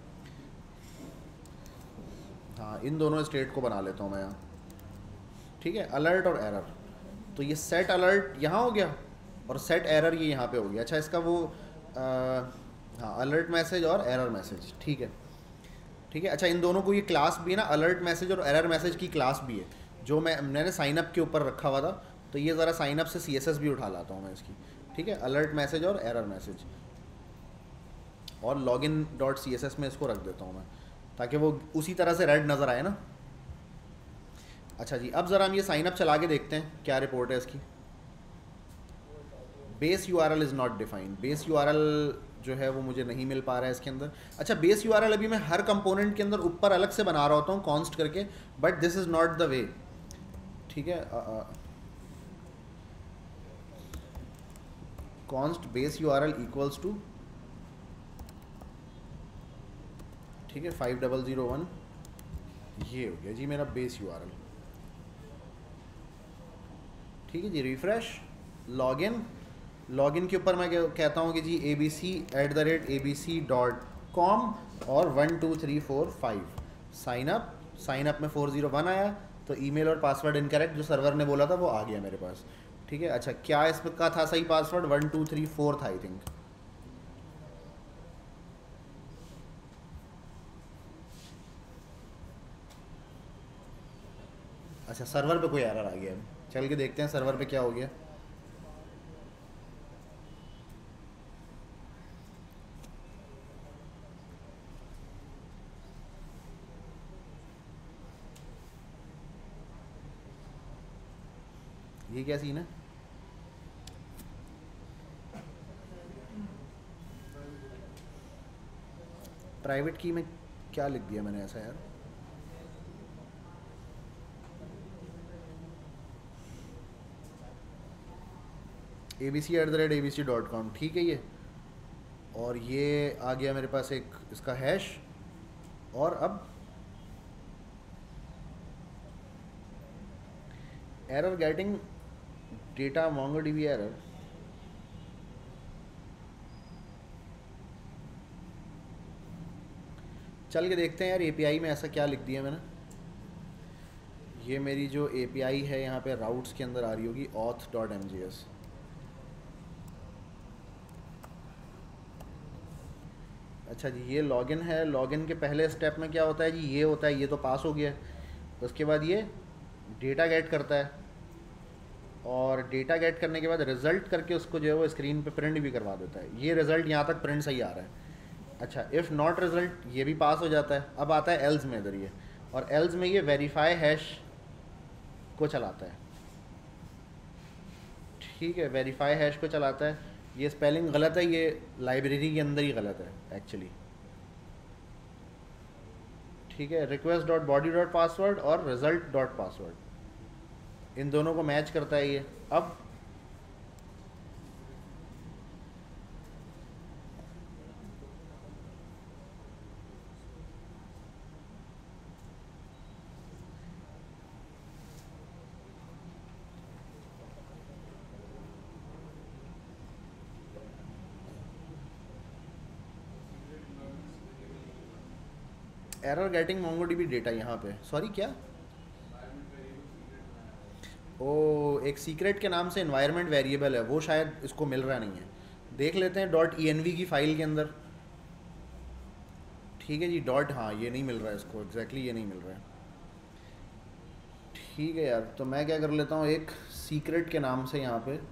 हाँ इन दोनों स्टेट को बना लेता हूँ मैं यहाँ। ठीक है, अलर्ट और एरर। तो ये सेट अलर्ट यहाँ हो गया और सेट एरर ये यहाँ पे हो गया। अच्छा इसका वो आ, हाँ अलर्ट मैसेज और एरर मैसेज, ठीक है ठीक है। अच्छा इन दोनों को ये क्लास भी है ना, अलर्ट मैसेज और एरर मैसेज की क्लास भी है, जो मैं मैंने साइनअप के ऊपर रखा हुआ था। तो ये ज़रा साइनअप से सी एस एस भी उठा लाता हूँ मैं इसकी। ठीक है, अलर्ट मैसेज और एरर मैसेज, और login dot C S S में इसको रख देता हूँ मैं, ताकि वो उसी तरह से रेड नज़र आए ना। अच्छा जी, अब ज़रा हम ये साइनअप चला के देखते हैं क्या रिपोर्ट है इसकी। Base U R L is not defined, base U R L जो है वो मुझे नहीं मिल पा रहा है इसके अंदर। अच्छा बेस यू आर एल अभी मैं हर कंपोनेंट के अंदर ऊपर अलग से बना रहा होता हूँ कॉन्स्ट करके, but this is not the way. ठीक है, const base U R L equals to, ठीक है, फाइव डबल ज़ीरो वन, ये हो गया जी मेरा बेस यू आर एल। ठीक है जी, रिफ्रेश, लॉगिन, लॉगिन के ऊपर मैं कहता हूँ कि जी A B C at the rate A B C dot com और one two three four five, sign up, sign up में फोर ज़ीरो वन आया, तो ईमेल और पासवर्ड इनकरेक्ट जो सर्वर ने बोला था वो आ गया मेरे पास। ठीक है, अच्छा क्या इसका था सही password? One two three four था आई थिंक। अच्छा सर्वर पे कोई एरर आ गया, चल के देखते हैं सर्वर पे क्या हो गया। ये क्या सीन है? प्राइवेट की में क्या लिख दिया मैंने ऐसा यार? A B C at the rate A B C dot com, ठीक है ये, और ये आ गया मेरे पास एक इसका हैश, और अब error getting data MongoDB error. चल के देखते हैं यार एपीआई में ऐसा क्या लिख दिया मैंने। ये मेरी जो एपीआई है यहाँ पे राउट्स के अंदर आ रही होगी, auth dot M G S. अच्छा जी, ये लॉगिन है, लॉगिन के पहले स्टेप में क्या होता है जी? ये होता है, ये तो पास हो गया। उसके बाद ये डेटा गेट करता है, और डेटा गेट करने के बाद रिज़ल्ट करके उसको जो है वो स्क्रीन पे प्रिंट भी करवा देता है। ये रिज़ल्ट यहाँ तक प्रिंट सही आ रहा है। अच्छा इफ़ नॉट रिज़ल्ट, ये भी पास हो जाता है। अब आता है एल्स में इधर ये, और एल्स में ये वेरीफाई हैश को चलाता है। ठीक है, वेरीफाई हैश को चलाता है। ये स्पेलिंग गलत है, ये लाइब्रेरी के अंदर ही गलत है एक्चुअली। ठीक है, request dot body dot password और रिजल्ट डॉट पासवर्ड, इन दोनों को मैच करता है ये। अब एरर गेटिंग मोंगोडीबी डेटा यहाँ पे, सॉरी क्या? ओ एक सीक्रेट के नाम से इन्वायरमेंट वेरिएबल है, वो शायद इसको मिल रहा नहीं है। देख लेते हैं डॉट ई एन वी की फ़ाइल के अंदर। ठीक है जी, डॉट, हाँ ये नहीं मिल रहा है इसको, एग्जैक्टली ये नहीं मिल रहा है। ठीक है यार, तो मैं क्या कर लेता हूँ, एक सीक्रेट के नाम से यहाँ पे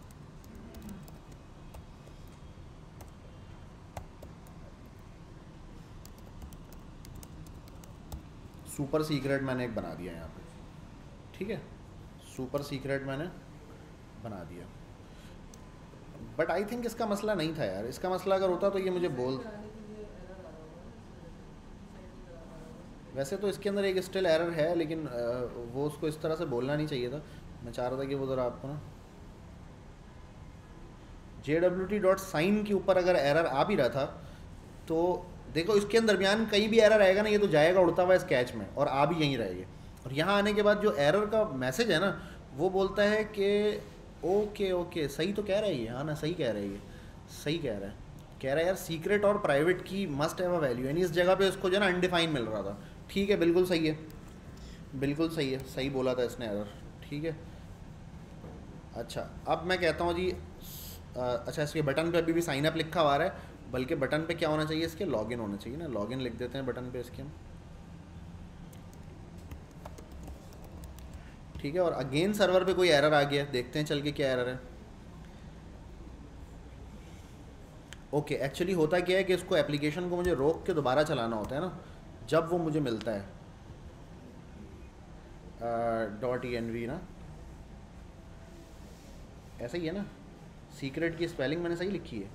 सुपर सीक्रेट मैंने एक बना दिया यहाँ पे। ठीक है, सुपर सीक्रेट मैंने बना दिया, बट आई थिंक इसका मसला नहीं था यार। इसका मसला अगर होता तो ये मुझे बोल, वैसे तो इसके अंदर एक स्टिल एरर है, लेकिन वो उसको इस तरह से बोलना नहीं चाहिए था। मैं चाह रहा था कि वो ज़रा आपको ना J W T dot sign के ऊपर अगर एरर आ भी रहा था तो देखो इसके दरमियान कहीं भी एरर आएगा ना, ये तो जाएगा उड़ता हुआ स्केच में और आ भी यहीं रहेगी। और यहाँ आने के बाद जो एरर का मैसेज है ना वो बोलता है कि ओके ओके सही तो कह रहा है ये, हाँ ना सही कह रहा है ये, सही कह रहा है, कह रहा है यार सीक्रेट और प्राइवेट की मस्ट हैव अ वैल्यू, यानी इस जगह पे उसको जो है ना अनडिफाइन मिल रहा था। ठीक है, बिल्कुल सही है, बिल्कुल सही है, सही बोला था इसने एरर। ठीक है, अच्छा अब मैं कहता हूँ जी अ, अच्छा इसके बटन पे अभी भी साइन अप लिखा हुआ है, बल्कि बटन पे क्या होना चाहिए, इसके लॉगिन होना चाहिए ना, लॉगिन लिख देते हैं बटन पे इसके हम। ठीक है, और अगेन सर्वर पे कोई एरर आ गया, देखते हैं चल के क्या एरर है। ओके, एक्चुअली होता क्या है कि इसको एप्लीकेशन को मुझे रोक के दोबारा चलाना होता है ना, जब वो मुझे मिलता है डॉट ई एन वी ना, ऐसा ही है ना, सीक्रेट की स्पेलिंग मैंने सही लिखी है,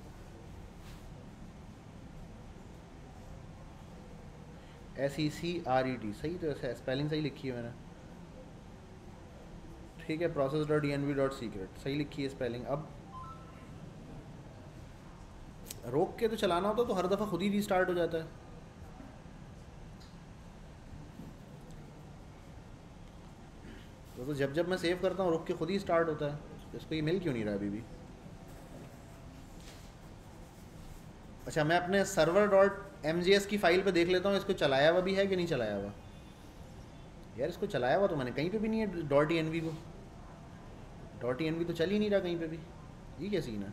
S E C R E T, सही तो ऐसा स्पेलिंग सही लिखी है मैंने। ठीक है, process dot E N V dot secret सही लिखी है स्पेलिंग। अब रोक के तो चलाना होता तो हर दफ़ा खुद ही रीस्टार्ट हो जाता है। तो, तो जब जब मैं सेव करता हूँ रोक के खुद ही स्टार्ट होता है, इसको ये मिल क्यों नहीं रहा अभी भी। अच्छा मैं अपने server dot M G S की फ़ाइल पे देख लेता हूँ इसको चलाया हुआ भी है कि नहीं चलाया हुआ। यार इसको चलाया हुआ तो मैंने कहीं पे भी नहीं है, डॉट ई एन वी को, डॉट ई एन वी तो चल ही नहीं रहा कहीं पे भी, ये क्या सीन है।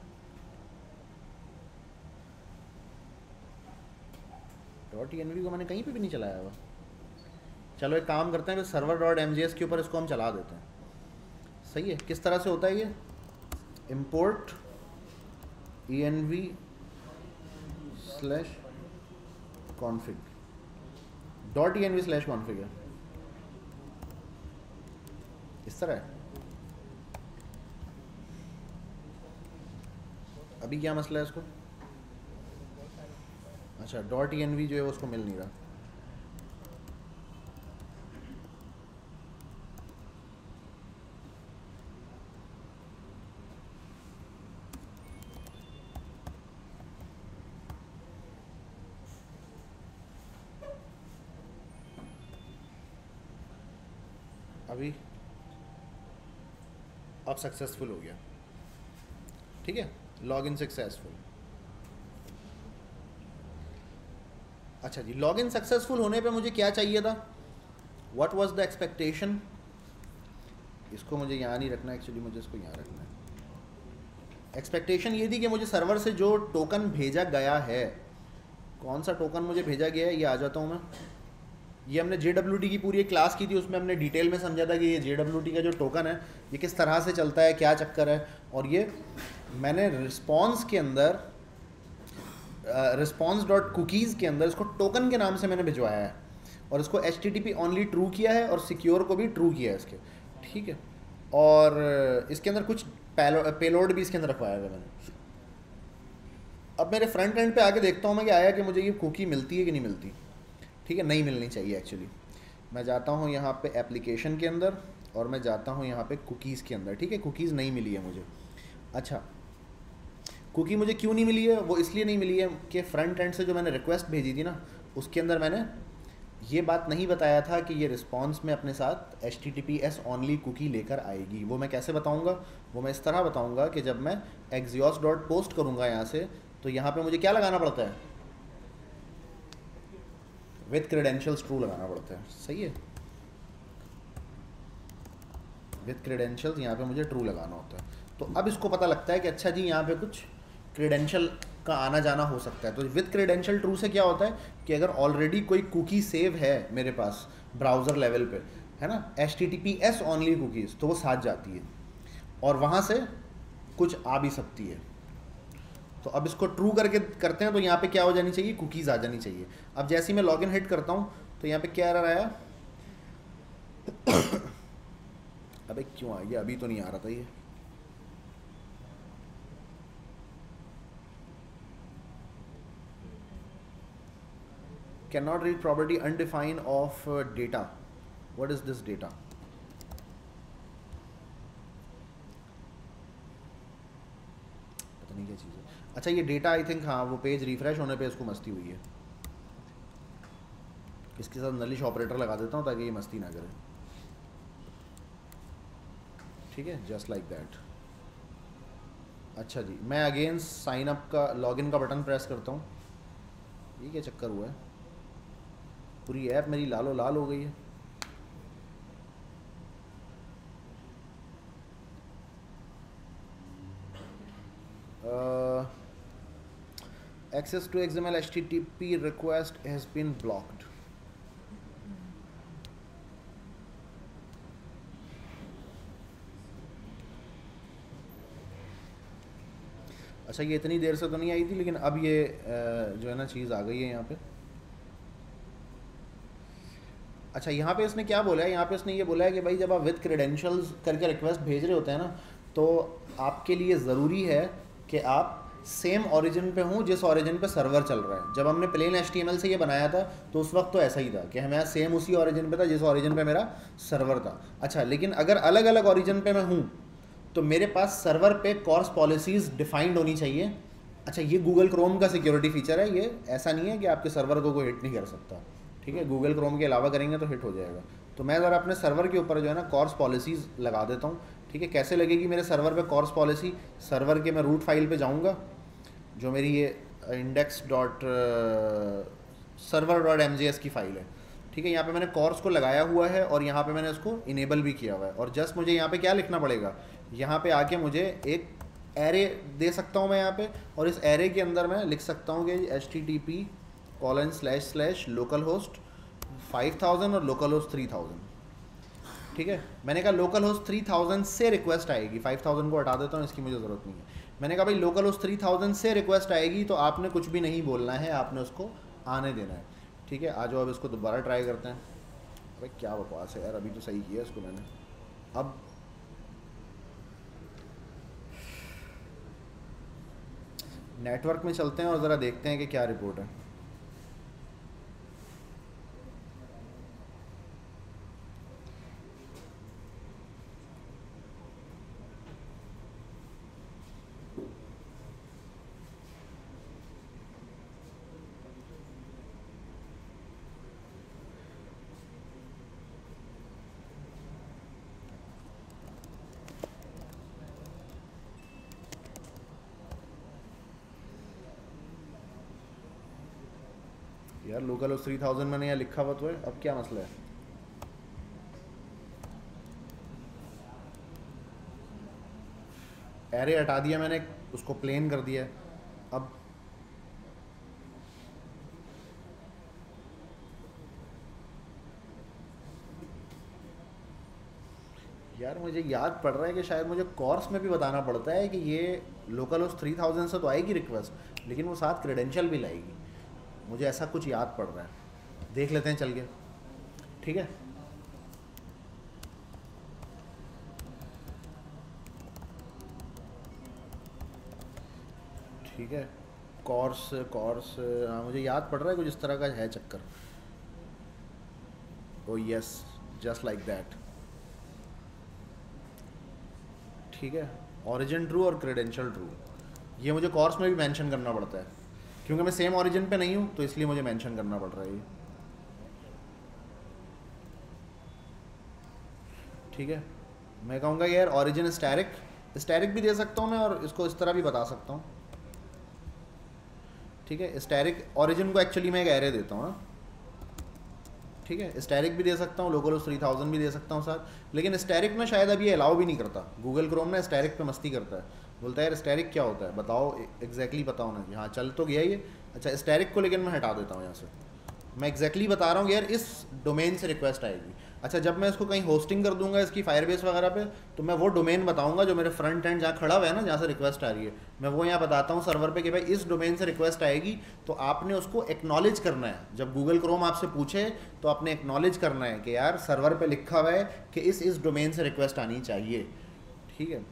डॉट ई एन वी को मैंने कहीं पे भी नहीं चलाया हुआ। चलो एक काम करते हैं, server dot M G S के ऊपर इसको हम चला देते हैं। सही है, किस तरह से होता है ये, import E N V slash config, dot E N V slash config है, इस तरह है। अभी क्या मसला है इसको, अच्छा डॉट ई एन वी जो है उसको मिल नहीं रहा। अभी अब सक्सेसफुल हो गया। ठीक है, लॉग इन सक्सेसफुल। अच्छा जी, लॉग इन सक्सेसफुल होने पे मुझे क्या चाहिए था, व्हाट वाज द एक्सपेक्टेशन, इसको मुझे यहाँ नहीं रखना एक्चुअली, मुझे इसको यहाँ रखना है। एक्सपेक्टेशन ये थी कि मुझे सर्वर से जो टोकन भेजा गया है, कौन सा टोकन मुझे भेजा गया है ये आ जाता हूँ मैं। ये हमने जे डब्ल्यू टी की पूरी एक क्लास की थी, उसमें हमने डिटेल में समझा था कि ये जे डब्ल्यू टी का जो टोकन है ये किस तरह से चलता है, क्या चक्कर है। और ये मैंने रिस्पॉन्स के अंदर रिस्पॉन्स डॉट कुकीज़ के अंदर इसको टोकन के नाम से मैंने भिजवाया है, और इसको H T T P only true किया है और सिक्योर को भी ट्रू किया है इसके। ठीक है, और इसके अंदर कुछ पेलोड भी इसके अंदर रखवाया है मैंने। अब मेरे फ्रंट एंड पे आके देखता हूँ मैं कि आया कि मुझे ये कुकी मिलती है कि नहीं मिलती। ठीक है, नहीं मिलनी चाहिए एक्चुअली। मैं जाता हूँ यहाँ पे एप्लीकेशन के अंदर और मैं जाता हूँ यहाँ पे कुकीज़ के अंदर। ठीक है, कुकीज़ नहीं मिली है मुझे। अच्छा, कुकी मुझे क्यों नहीं मिली है, वो इसलिए नहीं मिली है कि फ्रंट एंड से जो मैंने रिक्वेस्ट भेजी थी ना उसके अंदर मैंने ये बात नहीं बताया था कि ये रिस्पॉन्स में अपने साथ H T T P S only cookie लेकर आएगी। वो मैं कैसे बताऊँगा, वो मैं इस तरह बताऊँगा कि जब मैं एक्सियोस डॉट पोस्ट करूँगा यहाँ से, तो यहाँ पे मुझे क्या लगाना पड़ता है, विथ क्रेडेंशियल्स ट्रू लगाना पड़ता है। सही है, विथ क्रेडेंशियल्स यहाँ पे मुझे ट्रू लगाना होता है। तो अब इसको पता लगता है कि अच्छा जी यहाँ पे कुछ क्रेडेंशियल का आना जाना हो सकता है। तो विथ क्रेडेंशियल ट्रू से क्या होता है कि अगर ऑलरेडी कोई कुकी सेव है मेरे पास ब्राउज़र लेवल पे, है ना, H T T P S only cookies, तो वो साथ जाती है और वहाँ से कुछ आ भी सकती है। तो अब इसको ट्रू करके करते हैं तो यहाँ पे क्या हो जानी चाहिए, कुकीज़ आ जानी चाहिए। अब जैसे ही मैं लॉगिन हिट करता हूँ तो यहाँ पे क्या एरर आया अबे क्यों आ गया, अभी तो नहीं आ रहा था ये। Can not read property undefine of data, what is this data. पता नहीं अच्छा ये डेटा आई थिंक, हाँ वो पेज रिफ्रेश होने पे इसको मस्ती हुई है। इसके साथ नलिश ऑपरेटर लगा देता हूँ ताकि ये मस्ती ना करे। ठीक है, जस्ट लाइक दैट। अच्छा जी, मैं अगेन साइन अप का लॉगिन का बटन प्रेस करता हूँ। ये क्या चक्कर हुआ है, पूरी ऐप मेरी लालो लाल हो गई है। Access to XML HTTP request has been blocked. अच्छा ये इतनी देर से तो नहीं आई थी, लेकिन अब ये जो है ना चीज़ आ गई है यहाँ पे। अच्छा यहाँ पे इसने क्या बोला है, यहाँ पे इसने ये बोला है कि भाई जब आप विद क्रेडेंशियल्स करके रिक्वेस्ट भेज रहे होते हैं ना, तो आपके लिए ज़रूरी है कि आप सेम ओरिजिन पे हूँ जिस ओरिजिन पे सर्वर चल रहा है। जब हमने प्लेन एचटीएमएल से ये बनाया था तो उस वक्त तो ऐसा ही था कि हमें सेम उसी ओरिजिन पे था जिस ओरिजिन पे मेरा सर्वर था। अच्छा लेकिन अगर अलग अलग ओरिजिन पे मैं हूँ तो मेरे पास सर्वर पे कॉर्स पॉलिसीज़ डिफाइंड होनी चाहिए। अच्छा ये गूगल क्रोम का सिक्योरिटी फीचर है, ये ऐसा नहीं है कि आपके सर्वर को कोई हिट नहीं कर सकता। ठीक है, गूगल क्रोम के अलावा करेंगे तो हिट हो जाएगा। तो मैं ज़रा अपने सर्वर के ऊपर जो है ना कॉर्स पॉलिसीज़ लगा देता हूँ। ठीक है, कैसे लगेगी मेरे सर्वर पे कॉर्स पॉलिसी? सर्वर के मैं रूट फाइल पे जाऊँगा, जो मेरी ये index dot server dot M G S की फ़ाइल है। ठीक है, यहाँ पे मैंने कॉर्स को लगाया हुआ है और यहाँ पे मैंने इसको इनेबल भी किया हुआ है। और जस्ट मुझे यहाँ पे क्या लिखना पड़ेगा, यहाँ पे आके मुझे एक एरे दे सकता हूँ मैं यहाँ पे, और इस एरे के अंदर मैं लिख सकता हूँ कि H T T P colon slash slash local host five thousand और लोकल होस्ट थ्री थाउजेंड। ठीक है, मैंने कहा लोकल होस्ट थ्री थाउजेंड से रिक्वेस्ट आएगी, फाइव थाउजेंड को हटा देता हूँ, इसकी मुझे ज़रूरत नहीं है। मैंने कहा भाई लोकल होस्ट थ्री थाउजेंड से रिक्वेस्ट आएगी, तो आपने कुछ भी नहीं बोलना है, आपने उसको आने देना है। ठीक है, आ जाओ अब इसको दोबारा ट्राई करते हैं। अरे क्या बकवास है यार, अभी तो सही किया इसको मैंने। अब नेटवर्क में चलते हैं और ज़रा देखते हैं कि क्या रिपोर्ट है। यार लोकल होस्ट थ्री थाउजेंड मैंने यहाँ लिखा हुआ तो है, अब क्या मसला है? एरे हटा दिया मैंने, उसको प्लेन कर दिया। अब यार मुझे याद पड़ रहा है कि शायद मुझे कोर्स में भी बताना पड़ता है कि ये लोकल होस्ट थ्री थाउजेंड से तो आएगी रिक्वेस्ट, लेकिन वो साथ क्रेडेंशियल भी लाएगी। मुझे ऐसा कुछ याद पड़ रहा है, देख लेते हैं चल के। ठीक है, ठीक है, कोर्स कोर्स हाँ मुझे याद पड़ रहा है कुछ इस तरह का है चक्कर। Oh yes, just like that. ठीक है, ओरिजिन ट्रू और क्रेडेंशियल ट्रू, ये मुझे कोर्स में भी मेंशन करना पड़ता है, क्योंकि मैं सेम ओरिजिन पे नहीं हूँ तो इसलिए मुझे मेंशन करना पड़ रहा है ये। ठीक है, मैं कहूँगा यार ओरिजिन स्टैरिक, स्टैरिक भी दे सकता हूँ मैं, और इसको इस तरह भी बता सकता हूँ। ठीक है, स्टैरिक ओरिजिन को एक्चुअली मैं एक एरे देता हूँ। ठीक है, स्टैरिक भी दे सकता हूँ, लोकल होस्ट थ्री थाउजेंड भी दे सकता हूँ साथ, लेकिन स्टैरिक में शायद अभी अलाउ भी नहीं करता गूगल क्रोम में। स्टैरिक पे मस्ती करता है, बोलता है यार स्टैरिक क्या होता है बताओ, एग्जैक्टली बताओ ना। यहाँ चल तो गया ये। अच्छा स्टैरिक को लेकिन मैं हटा देता हूँ यहाँ से, मैं एग्जैक्टली बता रहा हूँ यार इस डोमेन से रिक्वेस्ट आएगी। अच्छा जब मैं इसको कहीं होस्टिंग कर दूंगा इसकी फायरबेस वगैरह पे, तो मैं वो डोमेन बताऊंगा जो मेरे फ्रंट एंड जहाँ खड़ा हुआ है ना, जहाँ से रिक्वेस्ट आ रही है, मैं वो यहाँ बताता हूँ सर्वर पे कि भाई इस डोमेन से रिक्वेस्ट आएगी, तो आपने उसको एक्नॉलेज करना है। जब गूगल क्रोम आपसे पूछे तो आपने एक्नॉलेज करना है कि यार सर्वर पे लिखा हुआ है कि इस इस डोमेन से रिक्वेस्ट आनी चाहिए। ठीक है,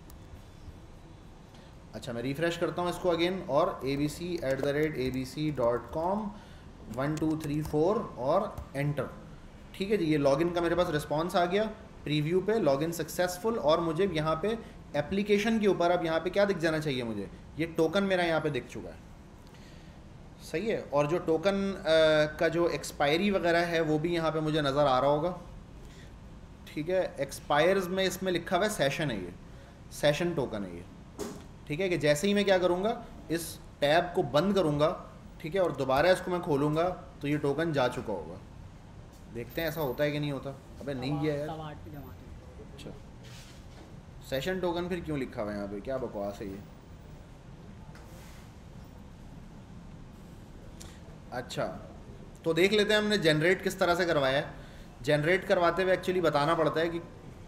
अच्छा मैं रिफ्रेश करता हूँ इसको अगेन, और A B C at the rate A B C dot com one two three four और एंटर। ठीक है जी, ये लॉगिन का मेरे पास रिस्पॉन्स आ गया प्रीव्यू पे, लॉगिन सक्सेसफुल, और मुझे यहाँ पे एप्लीकेशन के ऊपर अब यहाँ पे क्या दिख जाना चाहिए मुझे, ये टोकन मेरा यहाँ पे दिख चुका है, सही है। और जो टोकन का जो एक्सपायरी वगैरह है वो भी यहाँ पे मुझे नज़र आ रहा होगा, ठीक है। एक्सपायर्स में इसमें लिखा हुआ है सेशन है, ये सेशन टोकन है ये, ठीक है। कि जैसे ही मैं क्या करूँगा, इस टैब को बंद करूँगा, ठीक है, और दोबारा इसको मैं खोलूँगा तो ये टोकन जा चुका होगा। देखते हैं ऐसा होता है कि नहीं होता। अबे नहीं किया यार। अच्छा, सेशन टोकन फिर क्यों लिखा हुआ है यहाँ पे, क्या बकवास है ये। अच्छा, तो देख लेते हैं हमने जनरेट किस तरह से करवाया है। जनरेट करवाते हुए एक्चुअली बताना पड़ता है कि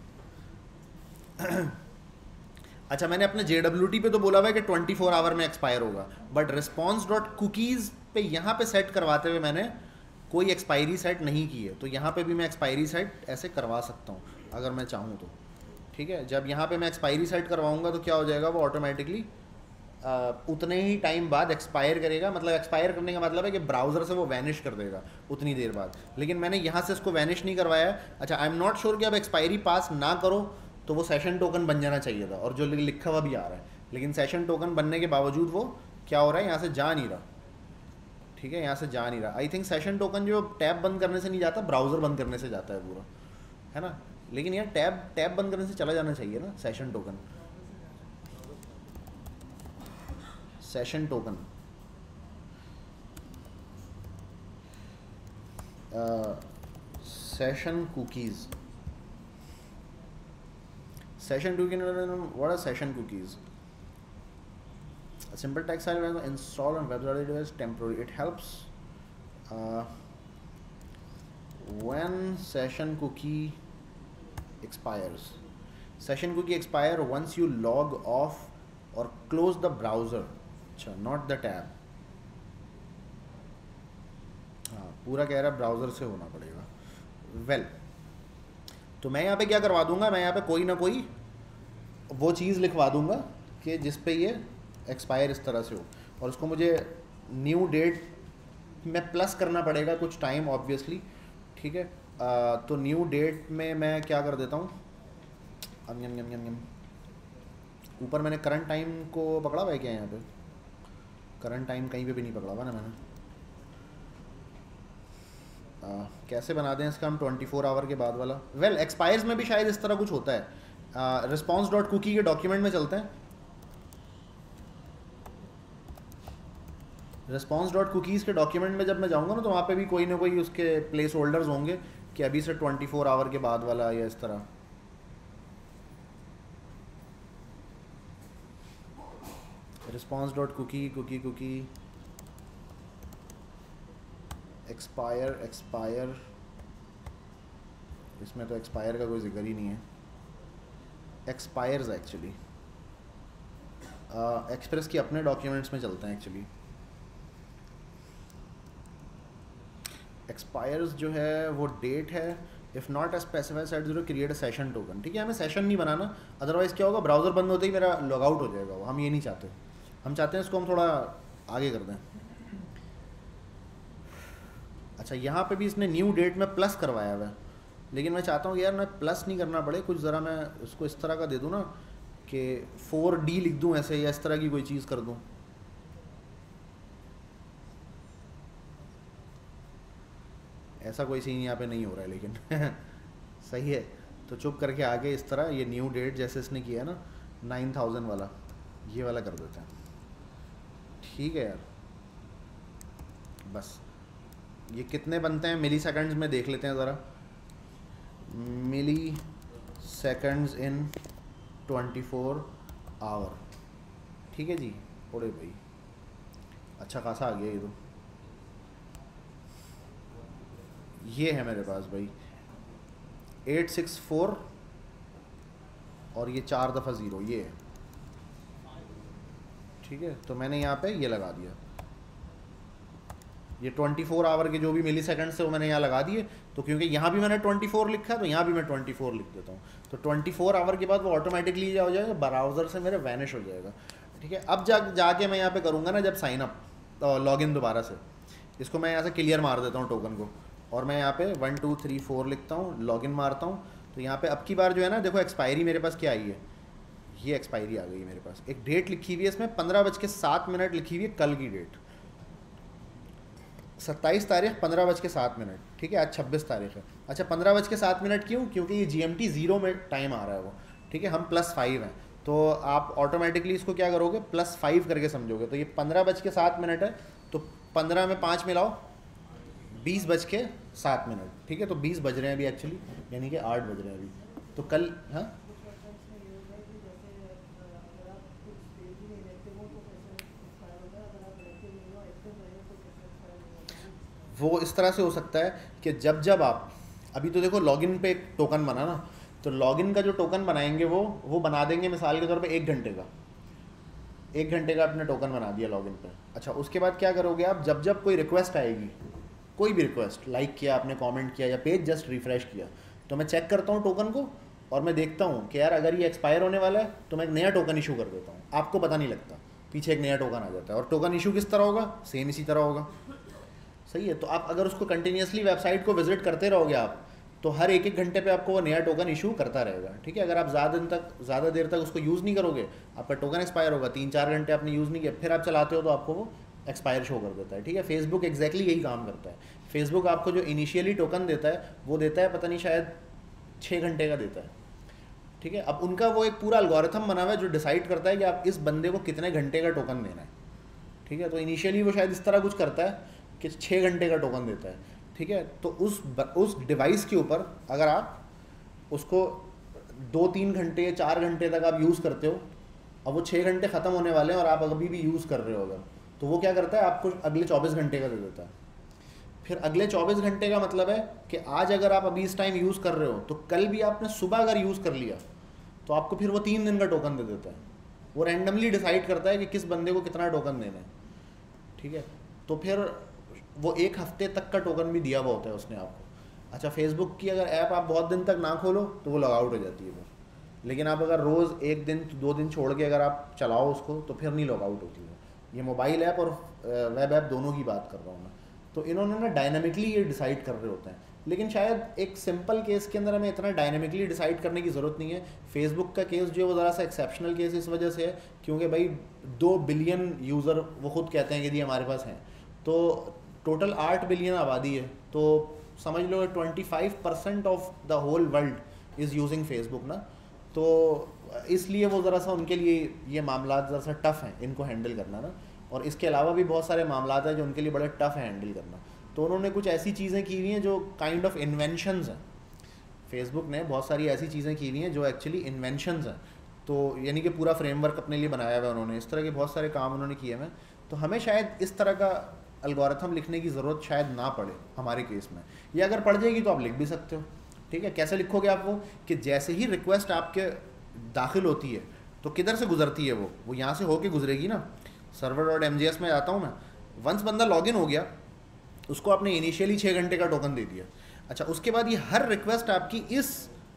अच्छा, मैंने अपने जे डब्ल्यू टी पे तो बोला हुआ है कि ट्वेंटी फोर आवर में एक्सपायर होगा, बट रिस्पॉन्स डॉट कुकीज़ पे यहाँ पे सेट करवाते हुए मैंने कोई एक्सपायरी सेट नहीं की है। तो यहाँ पे भी मैं एक्सपायरी सेट ऐसे करवा सकता हूँ अगर मैं चाहूँ तो, ठीक है। जब यहाँ पे मैं एक्सपायरी सेट करवाऊँगा तो क्या हो जाएगा, वो ऑटोमेटिकली उतने ही टाइम बाद एक्सपायर करेगा। मतलब एक्सपायर करने का मतलब है कि ब्राउज़र से वो वैनिश कर देगा उतनी देर बाद, लेकिन मैंने यहाँ से इसको वैनिश नहीं करवाया है। अच्छा, आई एम नॉट श्योर कि अब एक्सपायरी पास ना करो तो वो सेशन टोकन बन जाना चाहिए था, और जो लिखा हुआ भी आ रहा है, लेकिन सेशन टोकन बनने के बावजूद वो क्या हो रहा है, यहाँ से जा नहीं रहा, ठीक है, यहाँ से जा नहीं रहा। आई थिंक सेशन टोकन जो टैब बंद करने से नहीं जाता, ब्राउज़र बंद करने से जाता है पूरा, है ना। लेकिन यार टैब टैब बंद करने से चला जाना चाहिए ना session token. Session token session cookies, session token, what are session cookies? A simple text file will install on web device temporarily. It helps uh, when session cookie expires. Session cookie expire once you log off or close the browser. अच्छा, not the tab. हाँ, पूरा कह रहा है browser से होना पड़ेगा। Well well, तो मैं यहाँ पे क्या करवा दूँगा, मैं यहाँ पे कोई ना कोई वो चीज़ लिखवा दूँगा कि जिस पे ये एक्सपायर इस तरह से हो, और उसको मुझे न्यू डेट में प्लस करना पड़ेगा कुछ टाइम ऑब्वियसली, ठीक है। आ, तो न्यू डेट में मैं क्या कर देता हूँ, यम यम यम यम ऊपर मैंने करंट टाइम को पकड़ा हुआ है क्या, यहाँ पे करंट टाइम कहीं पे भी नहीं पकड़ा हुआ ना मैंने। आ, कैसे बना दें इसका हम ट्वेंटी फोर आवर के बाद वाला। वेल well, एक्सपायर्स में भी शायद इस तरह कुछ होता है। रिस्पॉन्स डॉट कुकी के डॉक्यूमेंट में चलते हैं। रिस्पॉन्स डॉट कुकीज़ के डॉक्यूमेंट में जब मैं जाऊंगा ना, तो वहाँ पे भी कोई ना कोई उसके प्लेस होल्डर्स होंगे कि अभी से ट्वेंटी फोर आवर के बाद वाला, या इस तरह। Response dot cookie cookie cookie expire expire इसमें तो एक्सपायर का कोई जिक्र ही नहीं है। एक्सपायर्स एक्चुअली एक्सप्रेस के अपने डॉक्यूमेंट्स में चलते हैं एक्चुअली। एक्सपायर्स जो है वो डेट है, if not a specified set zero create a session token, ठीक है। हमें सेशन नहीं बनाना, अदरवाइज़ क्या होगा, ब्राउज़र बंद होते ही मेरा लॉग आउट हो जाएगा वो। हम ये नहीं चाहते, हम चाहते हैं इसको हम थोड़ा आगे कर दें। अच्छा, यहाँ पे भी इसने न्यू डेट में प्लस करवाया हुआ है, लेकिन मैं चाहता हूँ कि यार मैं प्लस नहीं करना पड़े, कुछ ज़रा मैं उसको इस तरह का दे दूँ ना कि फोर डी लिख दूँ ऐसे, या इस तरह की कोई चीज़ कर दूँ। ऐसा कोई सीन यहाँ पे नहीं हो रहा है लेकिन सही है, तो चुप करके आगे इस तरह ये न्यू डेट जैसे इसने किया है ना नाइन थाउजेंड वाला, ये वाला कर देते हैं, ठीक है यार। बस ये कितने बनते हैं मिली सेकंड्स में देख लेते हैं ज़रा। Milliseconds in twenty four hour, ठीक है जी। ओरे भाई अच्छा खासा आ गया ये तो। ये है मेरे पास भाई एट सिक्स फोर और ये चार दफ़ा ज़ीरो, ये है, ठीक है। तो मैंने यहाँ पे ये लगा दिया, ये ट्वेंटी फोर आवर के जो भी मिली सेकंड से वो मैंने यहाँ लगा दिए। तो क्योंकि यहाँ भी मैंने ट्वेंटी फोर लिखा है तो यहाँ भी मैं ट्वेंटी फोर लिख देता हूँ। तो ट्वेंटी फोर आवर के बाद वो ऑटोमेटिकली क्या हो जाएगा, ब्राउज़र से मेरे वैनिश हो जाएगा, ठीक है। अब जा जाके मैं यहाँ पे करूँगा ना जब साइन अप लॉगिन दोबारा से, इसको मैं यहाँ से क्लियर मार देता हूँ टोकन को, और मैं यहाँ पे वन टू थ्री फोर लिखता हूँ, लॉगिन मारता हूँ। तो यहाँ पे अब की बार जो है ना देखो एक्सपायरी मेरे पास क्या आई है, ये एक्सपायरी आ गई है मेरे पास, एक डेट लिखी हुई है इसमें पंद्रह बज के सात मिनट लिखी हुई है, कल की डेट सत्ताईस तारीख पंद्रह बज के सात मिनट, ठीक है, आज छब्बीस तारीख है। अच्छा पंद्रह बज के सात मिनट क्यों? क्योंकि ये जी एम टी ज़ीरो में टाइम आ रहा है वो, ठीक है, हम प्लस फाइव हैं, तो आप ऑटोमेटिकली इसको क्या करोगे, प्लस फाइव करके समझोगे। तो ये पंद्रह बज के सात मिनट है, तो पंद्रह में पाँच मिलाओ, बीस बज के सात मिनट, ठीक है, तो बीस बज रहे हैं अभी एक्चुअली, यानी कि आठ बज रहे हैं अभी। तो कल हाँ वो इस तरह से हो सकता है कि जब जब आप, अभी तो देखो लॉगिन पे एक टोकन बना ना, तो लॉगिन का जो टोकन बनाएंगे वो वो बना देंगे मिसाल के तौर पे एक घंटे का, एक घंटे का आपने टोकन बना दिया लॉगिन पे। अच्छा उसके बाद क्या करोगे आप, जब जब कोई रिक्वेस्ट आएगी, कोई भी रिक्वेस्ट, लाइक किया आपने, कमेंट किया या पेज जस्ट रिफ्रेश किया, तो मैं चेक करता हूँ टोकन को और मैं देखता हूँ कि यार अगर ये एक्सपायर होने वाला है तो मैं एक नया टोकन इशू कर देता हूँ, आपको पता नहीं लगता, पीछे एक नया टोकन आ जाता है। और टोकन इशू किस तरह होगा, सेम इसी तरह होगा, सही है। तो आप अगर उसको कंटिन्यूसली वेबसाइट को विजिट करते रहोगे आप, तो हर एक एक घंटे पे आपको वो नया टोकन इशू करता रहेगा, ठीक है। अगर आप ज़्यादा दिन तक ज़्यादा देर तक उसको यूज़ नहीं करोगे, आपका टोकन एक्सपायर होगा, तीन चार घंटे आपने यूज़ नहीं किया, फिर आप चलाते हो तो आपको वो एक्सपायर शो कर देता है, ठीक है। फेसबुक एग्जैक्टली यही काम करता है। फेसबुक आपको जो इनिशियली टोकन देता है वो देता है पता नहीं शायद छः घंटे का देता है, ठीक है। अब उनका वो एक पूरा एल्गोरिथम बना हुआ है जो डिसाइड करता है कि आप इस बंदे को कितने घंटे का टोकन देना है, ठीक है। तो इनिशियली वो शायद इस तरह कुछ करता है कि छः घंटे का टोकन देता है, ठीक है। तो उस उस डिवाइस के ऊपर अगर आप उसको दो तीन घंटे चार घंटे तक आप यूज़ करते हो, अब वो छः घंटे ख़त्म होने वाले हैं और आप अभी भी यूज़ कर रहे हो अगर, तो वो क्या करता है आपको अगले चौबीस घंटे का दे देता है। फिर अगले चौबीस घंटे का मतलब है कि आज अगर आप अभी इस टाइम यूज़ कर रहे हो तो कल भी आपने सुबह अगर यूज़ कर लिया तो आपको फिर वो तीन दिन का टोकन दे देता है। वो रैंडमली डिसाइड करता है कि किस बंदे को कितना टोकन देना है, ठीक है। तो फिर वो एक हफ्ते तक का टोकन भी दिया हुआ होता है उसने आपको। अच्छा फेसबुक की अगर ऐप आप बहुत दिन तक ना खोलो तो वो लॉग आउट हो जाती है फिर, लेकिन आप अगर रोज़ एक दिन दो दिन छोड़ के अगर आप चलाओ उसको तो फिर नहीं लॉग आउट होती है। ये मोबाइल ऐप और वेब ऐप दोनों की बात कर रहा हूँ मैं। तो इन्होंने ना डायनामिकली ये डिसाइड कर रहे होते हैं, लेकिन शायद एक सिंपल केस के अंदर हमें इतना डायनामिकली डिसाइड करने की ज़रूरत नहीं है। फेसबुक का केस जो है वो ज़रा सा एक्सेप्शनल केस इस वजह से है क्योंकि भाई दो बिलियन यूज़र वो खुद कहते हैं कि जी हमारे पास हैं, तो टोटल आठ बिलियन आबादी है, तो समझ लो twenty five percent of the whole world is using Facebook ना, तो इसलिए वो ज़रा सा उनके लिए ये मामला ज़रा सा टफ़ हैं इनको हैंडल करना ना। और इसके अलावा भी बहुत सारे मामला हैं जो उनके लिए बड़े टफ़ है हैंडल करना। तो उन्होंने कुछ ऐसी चीज़ें की हुई हैं जो काइंड ऑफ इन्वेंशंस हैं। फेसबुक ने बहुत सारी ऐसी चीज़ें की हुई हैं जो एक्चुअली इन्वेंशंस हैं, तो यानी कि पूरा फ्रेमवर्क अपने लिए बनाया हुआ है उन्होंने, इस तरह के बहुत सारे काम उन्होंने किए हैं। तो हमें शायद इस तरह का एल्गोरिथम लिखने की ज़रूरत शायद ना पड़े हमारे केस में, या अगर पड़ जाएगी तो आप लिख भी सकते हो, ठीक है। कैसे लिखोगे आप वो कि जैसे ही रिक्वेस्ट आपके दाखिल होती है तो किधर से गुजरती है, वो वो यहाँ से होके गुजरेगी ना, server dot M G S में जाता हूँ मैं। वंस बंदा लॉगिन हो गया उसको आपने इनिशियली छः घंटे का टोकन दे दिया। अच्छा उसके बाद ये हर रिक्वेस्ट आपकी इस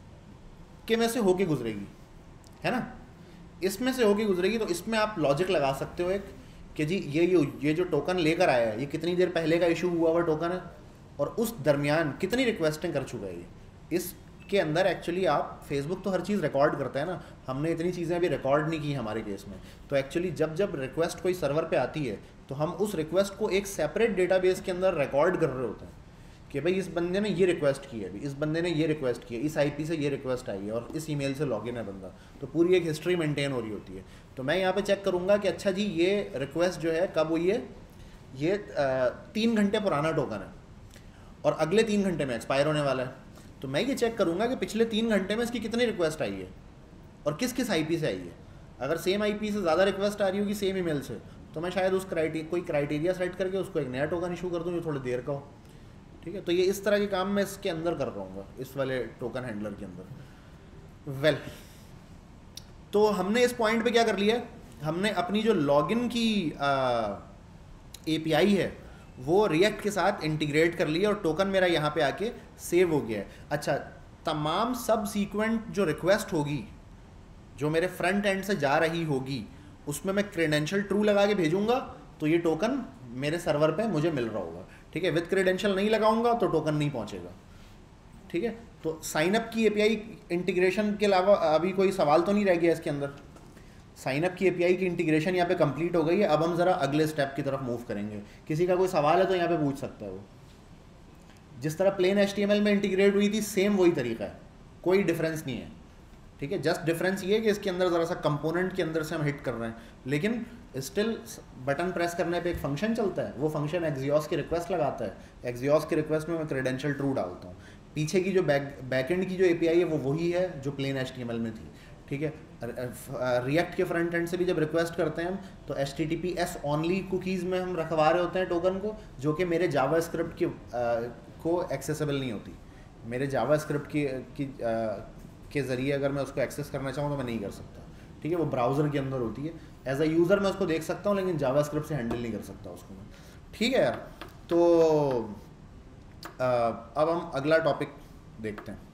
के में से होके गुजरेगी, है ना, इसमें से होके गुजरेगी। तो इसमें आप लॉजिक लगा सकते हो एक कि जी ये ये ये जो टोकन लेकर आया है ये कितनी देर पहले का इशू हुआ हुआ टोकन है और उस दरमियान कितनी रिक्वेस्टें कर चुका है ये। इसके अंदर एक्चुअली आप फेसबुक तो हर चीज़ रिकॉर्ड करता है ना, हमने इतनी चीज़ें अभी रिकॉर्ड नहीं की हमारे केस में। तो एक्चुअली जब जब रिक्वेस्ट कोई सर्वर पे आती है तो हम उस रिक्वेस्ट को एक सेपरेट डेटाबेस के अंदर रिकॉर्ड कर रहे होते हैं कि भाई इस बंदे ने ये रिक्वेस्ट की है, अभी इस बंदे ने ये रिक्वेस्ट की है, इस आईपी से ये रिक्वेस्ट आई है और इस ईमेल से लॉगिन है बंदा, तो पूरी एक हिस्ट्री मेंटेन हो रही होती है। तो मैं यहाँ पे चेक करूँगा कि अच्छा जी ये रिक्वेस्ट जो है कब हुई है, ये तीन घंटे पुराना टोकन है और अगले तीन घंटे में एक्सपायर होने वाला है। तो मैं ये चेक करूँगा कि पिछले तीन घंटे में इसकी कितनी रिक्वेस्ट आई है और किस किस आईपी से आई है। अगर सेम आईपी से ज़्यादा रिक्वेस्ट आ रही होगी सेम ईमेल से तो मैं शायद उस क्राइटेरिया कोई क्राइटेरिया सेट करके उसको एक नया टोकन इशू कर दूँ जो थोड़ी देर का हो, ठीक है। तो ये इस तरह के काम मैं इसके अंदर कर रहा हूँ इस वाले टोकन हैंडलर के अंदर। वेल well, तो हमने इस पॉइंट पे क्या कर लिया, हमने अपनी जो लॉगिन की एपीआई है वो रिएक्ट के साथ इंटीग्रेट कर लिया और टोकन मेरा यहाँ पे आके सेव हो गया है। अच्छा तमाम सब सीक्वेंट जो रिक्वेस्ट होगी जो मेरे फ्रंट एंड से जा रही होगी उसमें मैं क्रेडेंशियल ट्रू लगा के भेजूंगा तो ये टोकन मेरे सर्वर पे मुझे मिल रहा होगा, ठीक है। विद क्रेडेंशियल नहीं लगाऊंगा तो टोकन नहीं पहुंचेगा, ठीक है। तो साइन अप की एपीआई इंटीग्रेशन के अलावा अभी कोई सवाल तो नहीं रह गया इसके अंदर? साइनअप की एपीआई की इंटीग्रेशन यहाँ पे कंप्लीट हो गई है। अब हम ज़रा अगले स्टेप की तरफ मूव करेंगे। किसी का कोई सवाल है तो यहाँ पे पूछ सकता है वो। जिस तरह प्लेन एचटीएमएल में इंटीग्रेट हुई थी सेम वही तरीका है, कोई डिफरेंस नहीं है, ठीक है। जस्ट डिफरेंस ये है कि इसके अंदर ज़रा सा कंपोनेंट के अंदर से हम हिट कर रहे हैं, लेकिन स्टिल बटन प्रेस करने पे एक फंक्शन चलता है, वो फंक्शन एक्सियोस की रिक्वेस्ट लगाता है। एक्सियोस की रिक्वेस्ट में मैं क्रेडेंशियल ट्रू डालता हूँ। पीछे की जो बैक बैकएंड की जो एपीआई है वो वही है जो प्लेन एचटीएमएल में थी, ठीक है। रिएक्ट के फ्रंट एंड से भी जब रिक्वेस्ट करते हैं हम तो H T T P S only cookies में हम रखवा रहे होते हैं टोकन को, जो कि मेरे जावा स्क्रिप्ट की को एक्सेसिबल नहीं होती। मेरे जावा स्क्रिप्ट की, की आ, के ज़रिए अगर मैं उसको एक्सेस करना चाहूँ तो मैं नहीं कर सकता, ठीक है। वो ब्राउज़र के अंदर होती है। एज अ यूज़र मैं उसको देख सकता हूँ, लेकिन जावा स्क्रिप्ट से हैंडल नहीं कर सकता उसको मैं, ठीक है यार। तो आ, अब हम अगला टॉपिक देखते हैं।